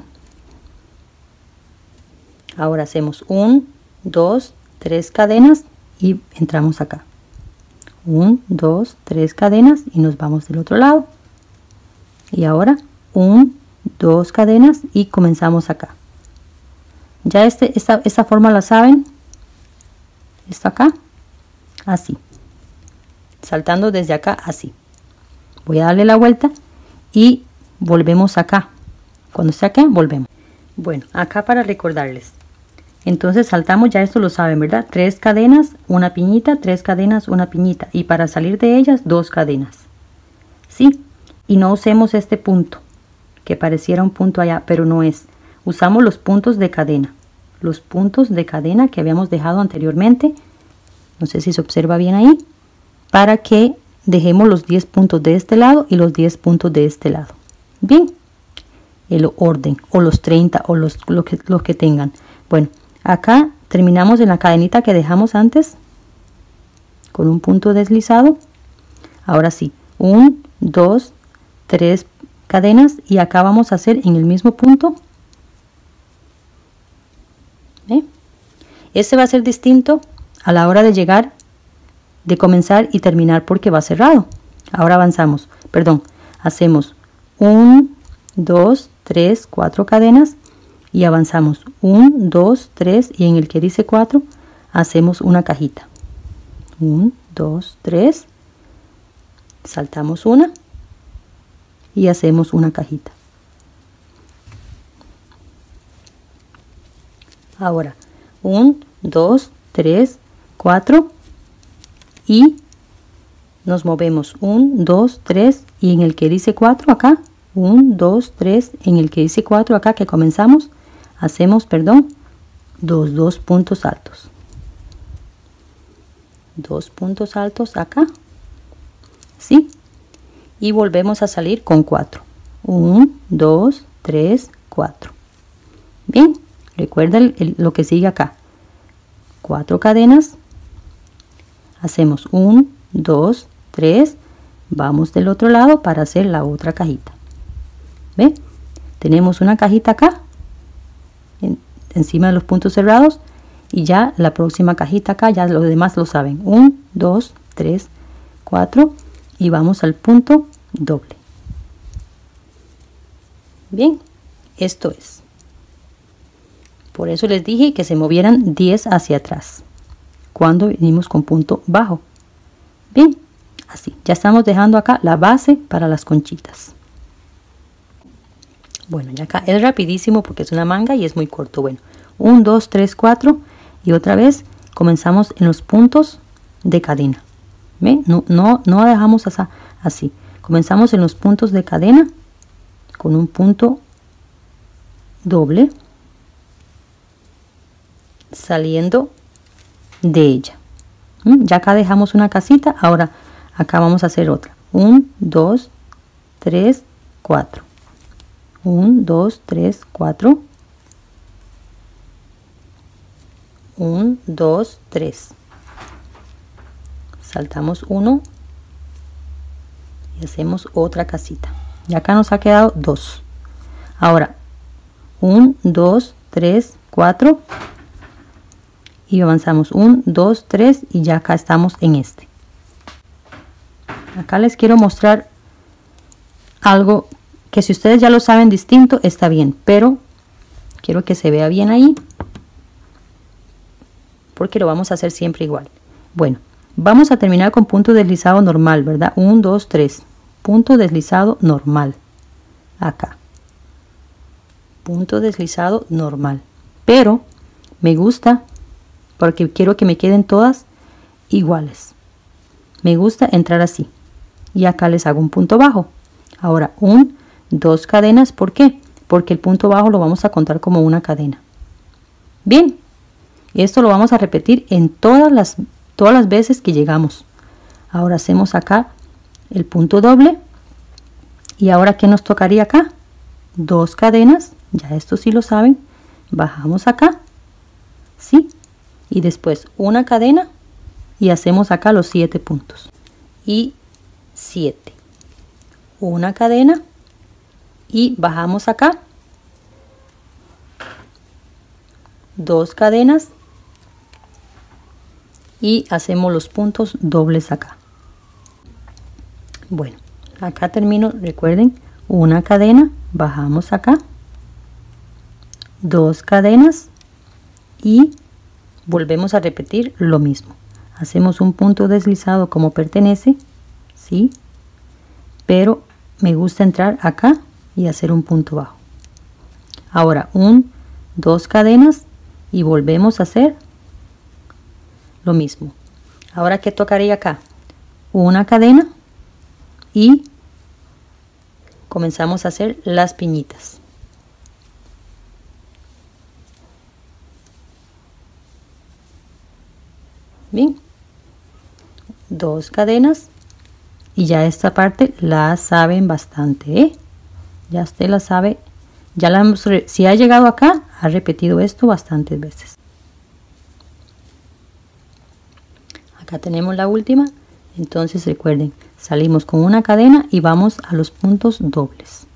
Ahora hacemos 1, 2, 3 cadenas y entramos acá. 1, 2, 3 cadenas y nos vamos del otro lado. Y ahora 1, 2 cadenas y comenzamos acá. Ya esta forma la saben. Esto acá, así. Saltando desde acá, así. Voy a darle la vuelta y volvemos acá. Cuando esté acá, volvemos. Bueno, acá para recordarles. Entonces saltamos, ya esto lo saben, ¿verdad? 3 cadenas, una piñita, 3 cadenas, una piñita. Y para salir de ellas, 2 cadenas. ¿Sí? Y no usemos este punto, que pareciera un punto allá, pero no es. Usamos los puntos de cadena. Los puntos de cadena que habíamos dejado anteriormente. No sé si se observa bien ahí. Para que dejemos los 10 puntos de este lado y los 10 puntos de este lado. Bien. El orden, o los 30, o lo que tengan. Bueno, acá terminamos en la cadenita que dejamos antes. Con un punto deslizado. Ahora sí. 1, 2, 3 cadenas. Y acá vamos a hacer en el mismo punto. ¿Ve? Este va a ser distinto a la hora de llegar, de comenzar y terminar porque va cerrado. Ahora avanzamos, perdón, hacemos 1, 2, 3, 4 cadenas y avanzamos 1, 2, 3 y en el que dice 4 hacemos una cajita. 1, 2, 3, saltamos una y hacemos una cajita. Ahora 1, 2, 3, 4 y nos movemos 1, 2, 3 y en el que dice 4 acá, 1, 2, 3, en el que dice 4 acá que comenzamos, hacemos, perdón, 2 puntos altos. 2 puntos altos acá, ¿sí? Y volvemos a salir con 4. 1, 2, 3, 4. Bien, recuerda lo que sigue acá. 4 cadenas. Hacemos 1, 2, 3. Vamos del otro lado para hacer la otra cajita. ¿Ve? Tenemos una cajita acá. Encima de los puntos cerrados. Y ya la próxima cajita acá. Ya los demás lo saben. 1, 2, 3, 4. Y vamos al punto doble. Bien. Esto es. Por eso les dije que se movieran 10 hacia atrás. Cuando venimos con punto bajo. Bien, así. Ya estamos dejando acá la base para las conchitas. Bueno, ya acá es rapidísimo porque es una manga y es muy corto. Bueno, 1, 2, 3, 4 y otra vez comenzamos en los puntos de cadena. ¿Ve? No dejamos así. Comenzamos en los puntos de cadena con un punto doble saliendo de ella. Ya acá dejamos una casita. Ahora acá vamos a hacer otra. 1, 2, 3, 4. 1, 2, 3, 4. 1, 2, 3. Saltamos 1 y hacemos otra casita. Y acá nos ha quedado 2. Ahora 1, 2, 3, 4. Y avanzamos 1, 2, 3 y ya acá estamos en este. Acá les quiero mostrar algo que si ustedes ya lo saben distinto está bien, pero quiero que se vea bien ahí porque lo vamos a hacer siempre igual. Bueno, vamos a terminar con punto deslizado normal, ¿verdad? 1, 2, 3. Punto deslizado normal. Acá. Punto deslizado normal. Pero me gusta porque quiero que me queden todas iguales. Me gusta entrar así. Y acá les hago un punto bajo. Ahora, 2 cadenas. ¿Por qué? Porque el punto bajo lo vamos a contar como una cadena. Bien. Esto lo vamos a repetir en todas las veces que llegamos. Ahora hacemos acá el punto doble. Y ahora, ¿qué nos tocaría acá? 2 cadenas. Ya esto sí lo saben. Bajamos acá. ¿Sí? Y después una cadena. Y hacemos acá los 7 puntos. Y 7. Una cadena. Y bajamos acá. 2 cadenas. Y hacemos los puntos dobles acá. Bueno, acá termino, recuerden, una cadena, bajamos acá, 2 cadenas y volvemos a repetir lo mismo. Hacemos un punto deslizado como pertenece, ¿sí? Pero me gusta entrar acá y hacer un punto bajo. Ahora 2 cadenas y volvemos a hacer lo mismo. Ahora, ¿qué tocaría acá? Una cadena y comenzamos a hacer las piñitas. Bien, 2 cadenas y ya esta parte la saben bastante, ¿eh? Ya usted la sabe, ya la hemos, si ha llegado acá, ha repetido esto bastantes veces. Acá tenemos la última, entonces recuerden, salimos con una cadena y vamos a los puntos dobles.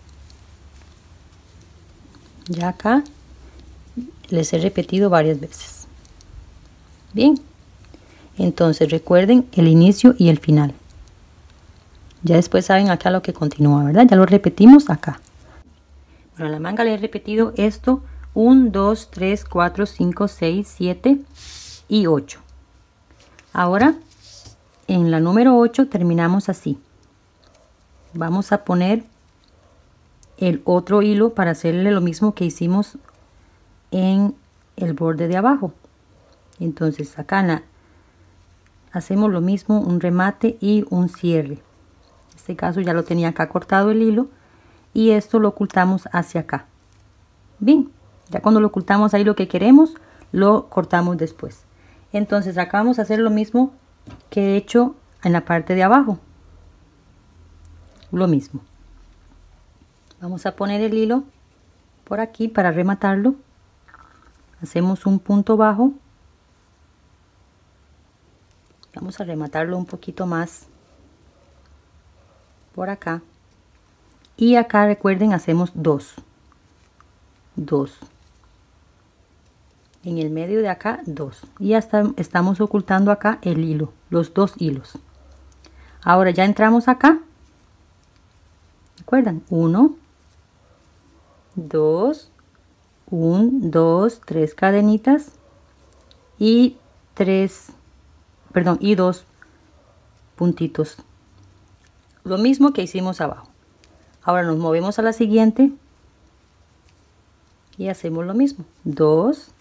Ya acá les he repetido varias veces. Bien, entonces recuerden el inicio y el final. Ya después saben acá lo que continúa, ¿verdad? Ya lo repetimos acá. Bueno, a la manga le he repetido esto 1, 2, 3, 4, 5, 6, 7 y 8. Ahora, en la número 8 terminamos así. Vamos a poner el otro hilo para hacerle lo mismo que hicimos en el borde de abajo. Entonces, acá hacemos lo mismo, un remate y un cierre. En este caso ya lo tenía acá cortado el hilo y esto lo ocultamos hacia acá. Bien, ya cuando lo ocultamos ahí lo que queremos, lo cortamos después. Entonces acá vamos a hacer lo mismo que he hecho en la parte de abajo. Lo mismo. Vamos a poner el hilo por aquí para rematarlo. Hacemos un punto bajo. Vamos a rematarlo un poquito más por acá. Y acá recuerden, hacemos 2. En el medio de acá 2 y hasta estamos ocultando acá el hilo, los 2 hilos. Ahora ya entramos acá, recuerdan, 1, 2, 1, 2, 3 cadenitas y 2 puntitos, lo mismo que hicimos abajo. Ahora nos movemos a la siguiente y hacemos lo mismo, 2,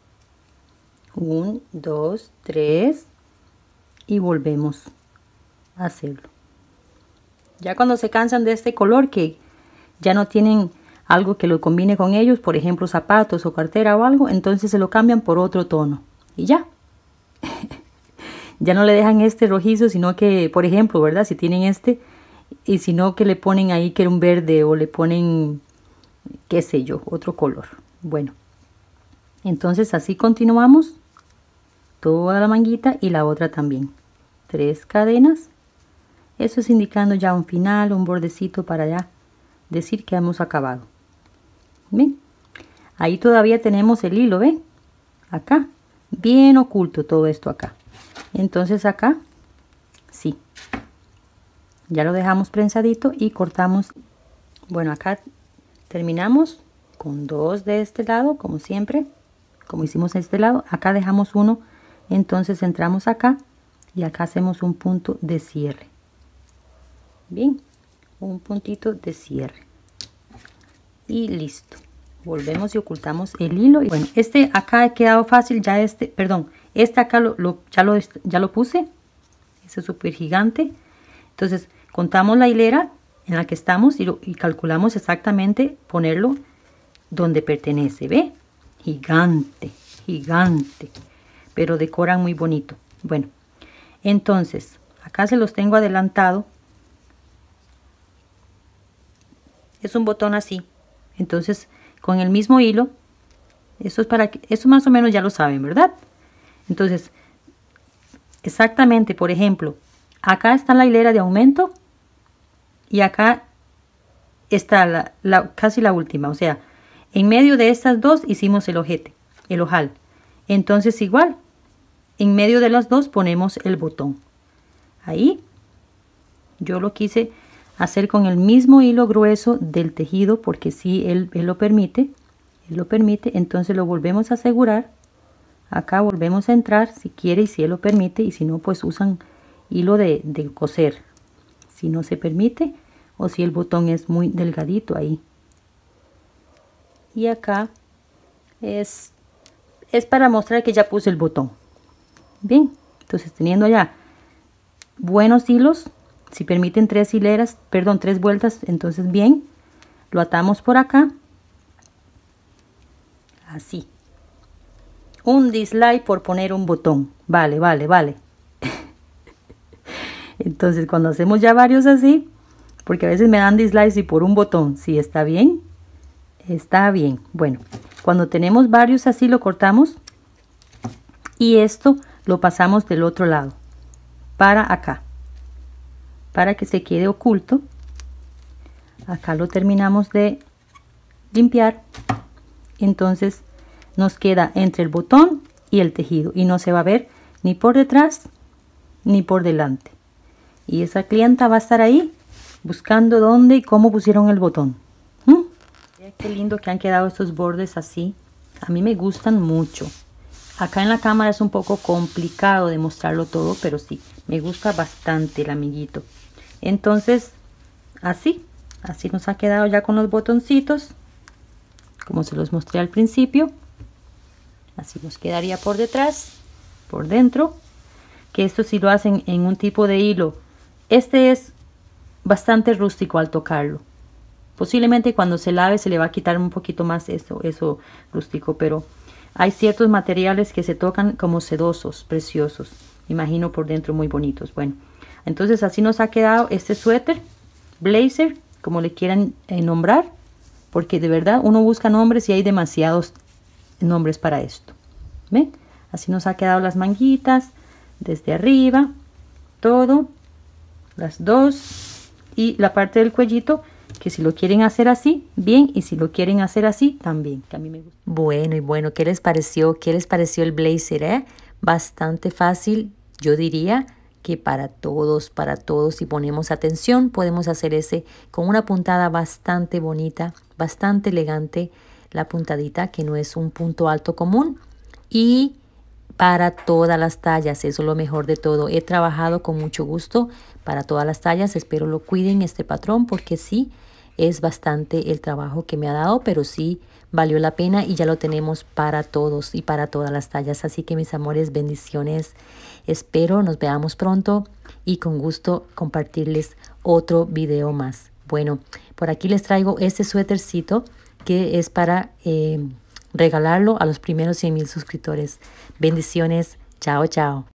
1, 2, 3 y volvemos a hacerlo. Ya cuando se cansan de este color, que ya no tienen algo que lo combine con ellos, por ejemplo zapatos o cartera o algo, entonces se lo cambian por otro tono y ya. Ya no le dejan este rojizo, sino que, por ejemplo, ¿verdad? Si tienen este, y si no, que le ponen ahí que era un verde o le ponen, qué sé yo, otro color. Bueno, entonces así continuamos toda la manguita y la otra también. 3 cadenas. Eso es indicando ya un final, un bordecito para ya decir que hemos acabado. Bien, ahí todavía tenemos el hilo, ¿ven? Acá, bien oculto todo esto acá. Entonces acá, sí, Ya lo dejamos prensadito y cortamos. Bueno, acá terminamos con 2 de este lado, como siempre, como hicimos este lado. Acá dejamos uno, entonces entramos acá y acá hacemos un punto de cierre. Bien, un puntito de cierre. Y listo. Volvemos y ocultamos el hilo. Bueno, este acá ha quedado fácil, ya este acá ya lo puse. Ese es súper gigante. Entonces, contamos la hilera en la que estamos y calculamos exactamente ponerlo donde pertenece, ¿ve? Gigante, gigante, pero decoran muy bonito. Bueno, entonces, acá se los tengo adelantado. Es un botón así. Entonces, con el mismo hilo, eso es para que, eso más o menos ya lo saben, ¿verdad? Entonces, exactamente, por ejemplo, acá está la hilera de aumento y acá está casi la última, o sea, en medio de estas dos hicimos el ojete, el ojal. Entonces igual, en medio de las dos ponemos el botón. Ahí, yo lo quise hacer con el mismo hilo grueso del tejido porque si él lo permite, entonces lo volvemos a asegurar. Acá volvemos a entrar si quiere y si él lo permite, y si no, pues usan hilo de coser. Si no se permite o si el botón es muy delgadito ahí. Y acá es para mostrar que ya puse el botón. Bien, entonces teniendo ya buenos hilos, si permiten 3 vueltas, entonces bien, lo atamos por acá. Así. Un dislike por poner un botón. Vale. Entonces cuando hacemos ya varios así, porque a veces me dan dislikes y por un botón, si está bien, está bien. Bueno, cuando tenemos varios así lo cortamos y esto lo pasamos del otro lado para acá, para que se quede oculto. Acá lo terminamos de limpiar, entonces nos queda entre el botón y el tejido y no se va a ver ni por detrás ni por delante. Y esa clienta va a estar ahí buscando dónde y cómo pusieron el botón. Mira qué lindo que han quedado estos bordes así. A mí me gustan mucho. Acá en la cámara es un poco complicado de mostrarlo todo, pero sí, me gusta bastante el amiguito. Entonces, así nos ha quedado ya con los botoncitos, como se los mostré al principio. Así nos quedaría por detrás, por dentro, que esto sí lo hacen en un tipo de hilo. Este es bastante rústico al tocarlo. Posiblemente cuando se lave se le va a quitar un poquito más eso rústico, pero hay ciertos materiales que se tocan como sedosos, preciosos. Imagino por dentro muy bonitos. Bueno, entonces así nos ha quedado este suéter, blazer, como le quieran nombrar, porque de verdad uno busca nombres y hay demasiados nombres para esto. ¿Ven? Así nos ha quedado las manguitas, desde arriba, todo, las dos, y la parte del cuellito, que si lo quieren hacer así, bien, y si lo quieren hacer así, también, que a mí me gusta. Bueno, ¿qué les pareció? ¿Qué les pareció el blazer, Bastante fácil, yo diría que para todos, si ponemos atención, podemos hacer ese con una puntada bastante bonita, bastante elegante, la puntadita, que no es un punto alto común, y para todas las tallas, eso es lo mejor de todo. He trabajado con mucho gusto para todas las tallas, espero lo cuiden este patrón, porque sí, es bastante el trabajo que me ha dado, pero sí valió la pena y ya lo tenemos para todos y para todas las tallas. Así que mis amores, bendiciones. Espero nos veamos pronto y con gusto compartirles otro video más. Bueno, por aquí les traigo este suétercito que es para regalarlo a los primeros 100,000 suscriptores. Bendiciones. Chao, chao.